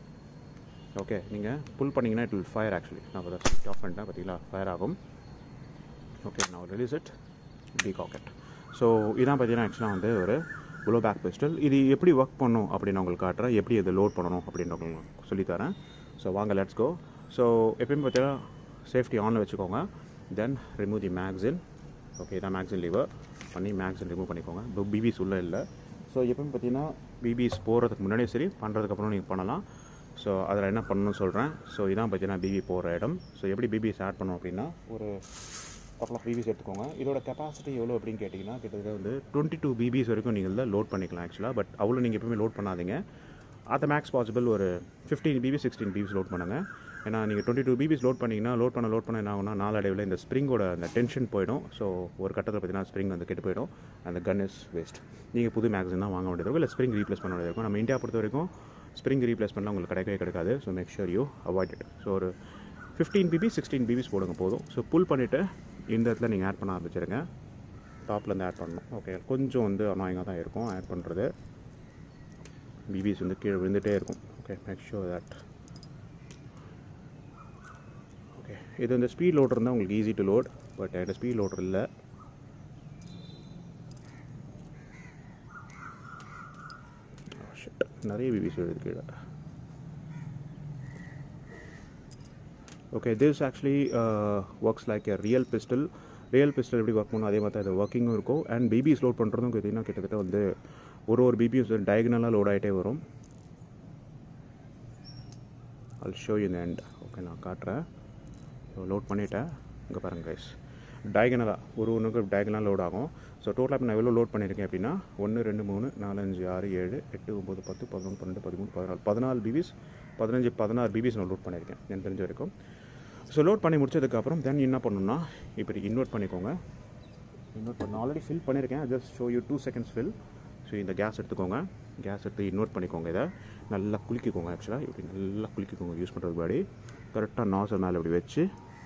ஓகே, நீங்கள் புல் பண்ணிங்கன்னா இட் வில் ஃபயர். ஆக்சுவலி நான் ஸ்விட்ச் ஆஃப் பண்ணிட்டேன், பார்த்தீங்களா, ஃபயர் ஆகும். Okay, now release it, decock it. So இதான் பார்த்தீங்கன்னா ஆக்சுவலாக வந்து ஒரு ப்ளோ பேக் பிஸ்டல். இது எப்படி ஒர்க் பண்ணும் அப்படின்னு உங்களுக்கு காட்டுறேன், எப்படி இதை லோட் பண்ணணும் அப்படின்னு உங்களுக்கு சொல்லித்தரேன். ஸோ வாங்க லெட்ஸ் கோ. ஸோ எப்பயுமே பார்த்தீங்கன்னா சேஃப்டி ஆனில் வச்சுக்கோங்க. தென் ரிமூவ் தி மேக்ஸின். ஓகே, இதான் மேக்ஸின் லீவர் பண்ணி மேக்ஸின் ரிமூவ் பண்ணிக்கோங்க. இப்போ பிபிஸ் உள்ளே இல்லை. ஸோ எப்பயும் பார்த்தீங்கன்னா பிபிஸ் போகிறதுக்கு முன்னாடியே சரி, பண்ணுறதுக்கப்புறம் நீங்கள் பண்ணலாம். ஸோ அதில் என்ன பண்ணணும்னு சொல்கிறேன். ஸோ இதான் பார்த்தீங்கன்னா பிபி போகிற இடம். ஸோ எப்படி பிபிஸ் ஆட் பண்ணோம் அப்படின்னா, ஒரு கப்பல் ஆஃப் பிபிஸ் எடுத்துக்கோங்க. இதோட கெப்பாசிட்டி எவ்வளோ அப்படின்னு கேட்டிங்கன்னா கிட்டத்தட்ட வந்து 22 பிபிஸ் வரைக்கும் நீங்கள் தான் லோட் பண்ணிக்கலாம் ஆக்சுவலாக. பட் அவ்வளோ நீங்கள் எப்பவுமே லோட் பண்ணாதீங்க. அட் மேக்ஸ் பாசிபிள் ஒரு 15 பிபிஸ் 16 பிபிஸ் லோட் பண்ணுங்கள். ஏன்னா நீங்கள் 22 பிபிஸ் லோட் பண்ணிங்கன்னா லோட் பண்ண என்ன ஆகும்னா நாளடைவில் இந்த ஸ்ப்ரிங்கோட அந்த டென்ஷன் போயிடும். ஸோ ஒரு கட்டத்தில் பார்த்தீங்கன்னா ஸ்ப்ரிங் வந்து கெட்டு போயிடும். அந்த கன் இஸ் வேஸ்ட். நீங்கள் புது மேக்ஸின் தான் வாங்க வேண்டியது இருக்கும், இல்லை ஸ்ப்ரிங் ரீப்ளேஸ் பண்ண வேண்டியது இருக்கும். நம்ம இந்தியா பொறுத்த வரைக்கும் ஸ்ப்ரிங் ரீப்ளேஸ் பண்ணால் உங்களுக்கு கிடைக்கவே கிடைக்காது. So make sure you avoid it. So ஒரு 15 பிபிஸ் 16 பிபிஸ் போடுங்க போதும். ஸோ புல் பண்ணிவிட்டு இந்த இடத்துல நீங்கள் ஆட் பண்ண ஆரம்பிச்சிருங்க. டாப்லேருந்து ஆட் பண்ணணும். ஓகே, கொஞ்சம் வந்து அனாயிங்காக தான் இருக்கும் ஆட் பண்ணுறது. பிபிஸ் வந்து கீழே விழுந்துகிட்டே இருக்கும். Okay, make sure that. Okay, இது வந்து ஸ்பீட் லோடர் இருந்தால் உங்களுக்கு ஈஸி டு லோட். பட் என்கிட்ட ஸ்பீட் லோடர் இல்லை. நிறைய பிபிஸ் எழுது கீழே. Okay, this actually works like a real pistol. Real pistol எப்படி ஒர்க் பண்ணணும் அதே மாதிரி தான் இது ஒர்க்கிங்கும் இருக்கும். அண்ட் பிபிஸ் லோட் பண்ணுறதும் பார்த்தீங்கன்னா கிட்டத்தட்ட வந்து ஒரு பிபிஎஸ் டயகனலாக லோட் ஆகிட்டே வரும். I'll show you in the end. Okay, நான் காட்டுறேன். லோட் பண்ணிவிட்டேன். இங்கே பாருங்கள் கைஸ், டயகனலாக ஒன்றுக்கு டயகனலாக லோட் ஆகும். ஸோ டோட்டலாக இப்போ நான் எவ்வளோ லோட் பண்ணியிருக்கேன் அப்படின்னா 1 2 3 4 5 6 7 8 9 10 11 12 13 14 பிபிஸ் 16 பிபிஸ் நான் லோட் பண்ணியிருக்கேன் எனக்கு தெரிஞ்ச வரைக்கும். ஸோ லோட் பண்ணி முடிச்சதுக்கப்புறம் தென் என்ன பண்ணணும்னா இப்படி இன்வெர்ட் பண்ணிக்கோங்க. இன்வெர்ட் பண்ண ஆல்ரெடி ஃபில் பண்ணியிருக்கேன். Just show you 2 seconds fill. So இந்த கேஸ் எடுத்துக்கோங்க. கேஸ் எடுத்து இன்வெர்ட் பண்ணிக்கோங்க. இதை நல்லா குளிக்கிக்கோங்க. ஆக்சுவலாக இப்படி நல்லா குளிக்கிக்கோங்க. யூஸ் பண்ணுறதுக்கு முன்னாடி கரெக்டாக நாசல் மேலே இப்படி வச்சு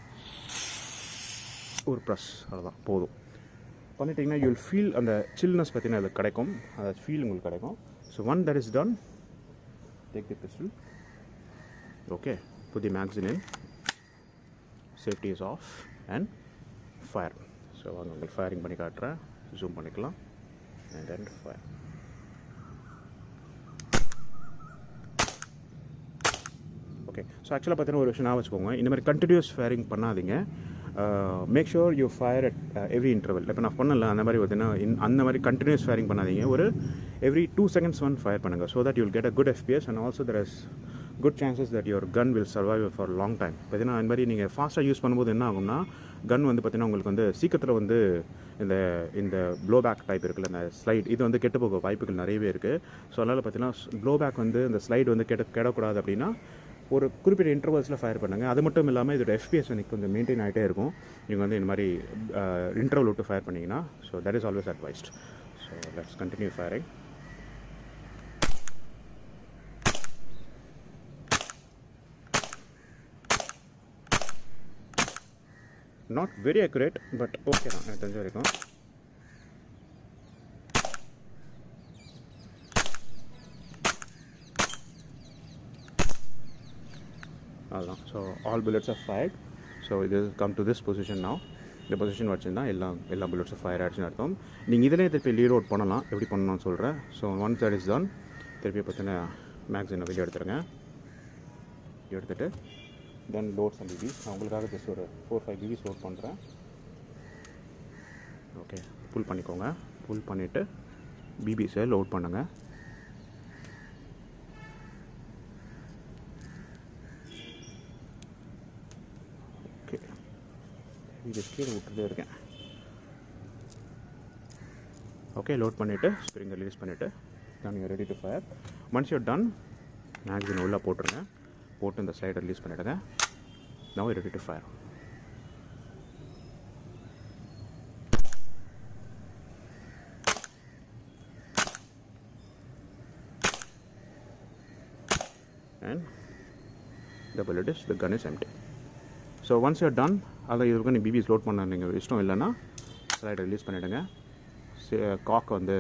ஒரு ப்ரெஸ், அவ்வளோதான் போதும். பண்ணிட்டீங்கன்னா யூ வில் ஃபீல் அந்த சில்னஸ் பார்த்தீங்கன்னா அது கிடைக்கும். அந்த ஃபீல் உங்களுக்கு கிடைக்கும். So one that is done, take the pistol. Okay, put the magazine in, safety is off and fire. So அவங்க உங்களுக்கு ஃபயரிங் பண்ணி காட்டுறேன். ஜூம் பண்ணிக்கலாம். And then fire. Okay, so ஆக்சுவலாக பார்த்தீங்கன்னா ஒரு விஷயம் நான் வச்சுக்கோங்க. இந்த மாதிரி கண்டினியூஸ் ஃபயரிங் பண்ணாதீங்க. Make sure you fire at every interval. இப்போ நான் பண்ணல அந்த மாதிரி பார்த்தீங்கன்னா அந்த மாதிரி கண்டினியூஸ் ஃபயரிங் பண்ணாதீங்க. ஒரு எவ்ரி 2 seconds ஒன் ஃபயர் பண்ணுங்கள். So that you will get a good FPS and also there is good chances that your gun will survive for long time. பார்த்தீங்கன்னா இந்த மாதிரி நீங்கள் ஃபாஸ்ட்டாக யூஸ் பண்ணும்போது என்ன ஆகும்னா கன் வந்து பார்த்தீங்கன்னா உங்களுக்கு வந்து சீக்கிரத்தில் வந்து இந்த ப்ளோ பேக் டைப் இருக்குல்ல, இந்த ஸ்லைட் இது வந்து கெட்டு போக வாய்ப்புகள் நிறையவே இருக்குது. ஸோ அதனால் பார்த்தீங்கன்னா ப்ளோ பேக் வந்து இந்த ஸ்லைடு வந்து கெடக்கூடாது அப்படின்னா ஒரு குறிப்பிட்ட இன்டர்வல்ஸில் ஃபயர் பண்ணுங்கள். அது மட்டும் இல்லாமல் இதோட FPS எனக்கு கொஞ்சம் மெயின்டைன் ஆகிட்டே இருக்கும். நீங்கள் வந்து இந்த மாதிரி இன்டர்வல் விட்டு ஃபயர் பண்ணிங்கன்னா. So that is always advised. So let's continue firing. Not very accurate but okay தான் எனக்கு தெரிஞ்ச வரைக்கும். அதுதான். So all bullets are fired. So இது come to this position now. இந்த பொசிஷன் வச்சுருந்தா எல்லா புல்லட்ஸும் ஃபயர் ஆகிடுச்சுன்னு அர்த்தம். நீங்கள் இதிலே திருப்பி ரீலோட் பண்ணலாம். எப்படி பண்ணணும்னு சொல்கிறேன். So once that is done, திருப்பி பார்த்தீங்கன்னா மேக்ஸினை வெளியே எடுத்துருங்க. எடுத்துகிட்டு தென் லோட் சம் பிபிஸ். நான் உங்களுக்காக ஜஸ்ட் ஒரு 4-5 பிபிஸ் லோட் பண்ணுறேன். ஓகே, புல் பண்ணிக்கோங்க. புல் பண்ணிவிட்டு பிபிஸை லோட் பண்ணுங்கள். ஓகே, இது கீழே விட்டுட்டே இருக்கேன். ஓகே, லோட் பண்ணிவிட்டு ஸ்ப்ரிங்கை ரிலீஸ் பண்ணிவிட்டு then you're ready to fire. Once you're done, magazine உள்ளே போட்டுருங்க. போட்டு இந்த ஸ்லைடை ரிலீஸ் பண்ணிவிடுங்க. Now you're ready to fire. And the bullet is, the gun is empty. So once you're done, அதில் இதுக்கு நீங்கள் பிபிஸ் லோட் பண்ண நீங்கள் இஷ்டம் இல்லைன்னா ஸ்லைடை ரிலீஸ் பண்ணிவிடுங்க. காக் வந்து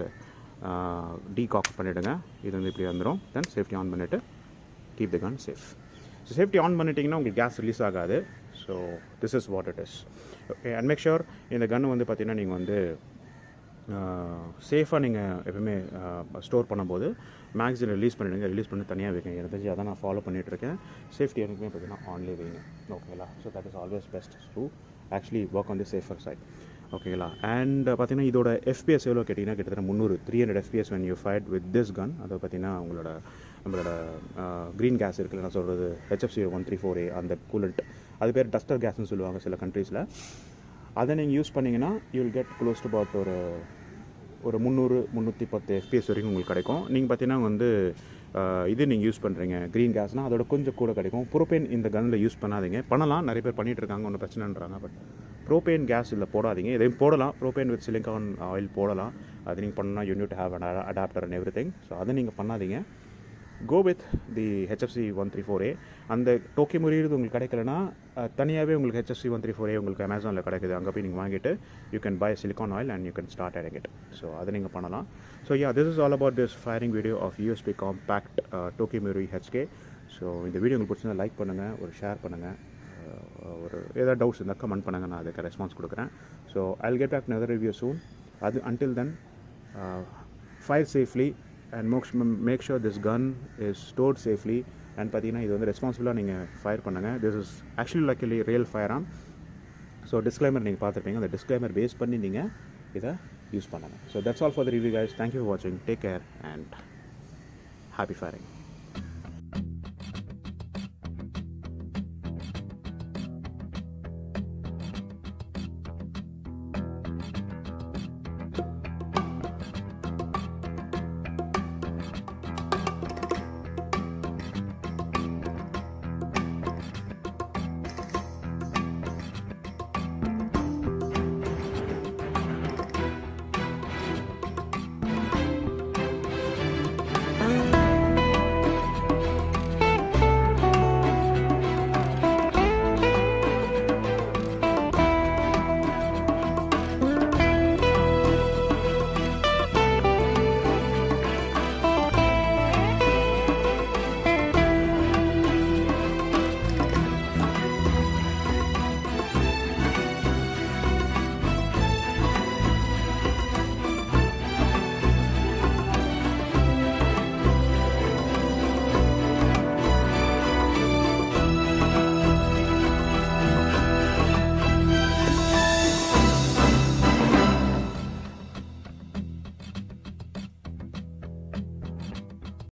டீகாக் பண்ணிவிடுங்க. இது வந்து இப்படி வந்துடும். தென் சேஃப்டி ஆன் பண்ணிவிட்டு keep the gun safe. So safety on பண்ணிட்டீங்கன்னா உங்களுக்கு கேஸ் ரிலீஸ் ஆகாது. So this is what it is. Okay, and make sure இந்த கன்று வந்து பார்த்தீங்கன்னா நீங்கள் வந்து சேஃபாக நீங்கள் எப்பவுமே ஸ்டோர் பண்ணும்போது மேக்ஸின் ரிலீஸ் பண்ணிவிடுங்க. ரிலீஸ் பண்ணி தனியாக வைங்க. எனக்கு தெரிஞ்சு அதான் நான் ஃபாலோ பண்ணிகிட்ருக்கேன். சேஃப்டி எனக்குமே பார்த்தீங்கன்னா ஆன்லேயே வைங்க. ஓகேங்களா? So that is always best to actually work on the safer side. ஓகேங்களா? அண்ட் பார்த்தீங்கன்னா இதோட FPS எவ்வளோ கேட்டிங்கன்னா கிட்டத்தட்ட 300 FPS when you fired with this gun. அதை பார்த்தீங்கன்னா நம்மளோட க்ரீன் கேஸ் இருக்குல்ல, நான் சொல்கிறது HFC 134A அந்த கூலண்ட், அது பேர் டஸ்டர் கேஸ்ன்னு சொல்லுவாங்க சில கண்ட்ரீஸில். அதை நீங்கள் யூஸ் பண்ணிங்கன்னா you will get close to about ஒரு 300-310 FPS வரைக்கும் உங்களுக்கு கிடைக்கும். நீங்கள் பார்த்தீங்கன்னா வந்து இது நீங்கள் யூஸ் பண்ணுறீங்க க்ரீன் கேஸ்னால் அதோட கொஞ்சம் கூட கிடைக்கும். ப்ரோபேன் இந்த கன்னில் யூஸ் பண்ணாதீங்க. பண்ணலாம், நிறைய பேர் பண்ணிகிட்டு இருக்காங்க, ஒன்றும் பிரச்சனைன்றாங்க. பட் ப்ரோபேன் கேஸ் இல்லை போடாதீங்க. இதையும் போடலாம், ப்ரோபேன் வித் சிலிக்கான் ஆயில் போடலாம். அது நீங்கள் பண்ணணும்னா you need to have an adapter and everything. So அதை நீங்கள் பண்ணாதீங்க. Go with the HFC 134A. அந்த டோக்கி முறியது உங்களுக்கு கிடைக்கலனா தனியாகவே உங்களுக்கு HFC 134A உங்களுக்கு அமேசானில் கிடைக்குது. அங்கே போய் நீங்கள் வாங்கிட்டு you can buy silicon oil and you can start adding it. So அதை நீங்கள் பண்ணலாம். So this is all about this firing video of USB compact Tokyo Marui HK. So இந்த வீடியோ உங்களுக்கு பிடிச்சிருந்தா லைக் பண்ணுங்கள், ஒரு ஷேர் பண்ணுங்கள், ஒரு ஏதாவது டவுட்ஸ் இருந்தால் கமெண்ட் பண்ணுங்கள், நான் அதுக்கு ரெஸ்பான்ஸ் கொடுக்குறேன். So I'll get back another review soon. Until then, fire safely and make sure this gun is stored safely. And பார்த்தீங்கன்னா இது வந்து ரெஸ்பான்சிபிளாக நீங்கள் ஃபயர் பண்ணுங்கள். This is actually like real fire arm. So disclaimer நீங்கள் பார்த்துருப்பீங்க, அந்த disclaimer base பண்ணி நீங்கள் இதை யூஸ் பண்ணுங்கள். So that's all for the review guys. Thank you for வாட்சிங். Take care and happy firing.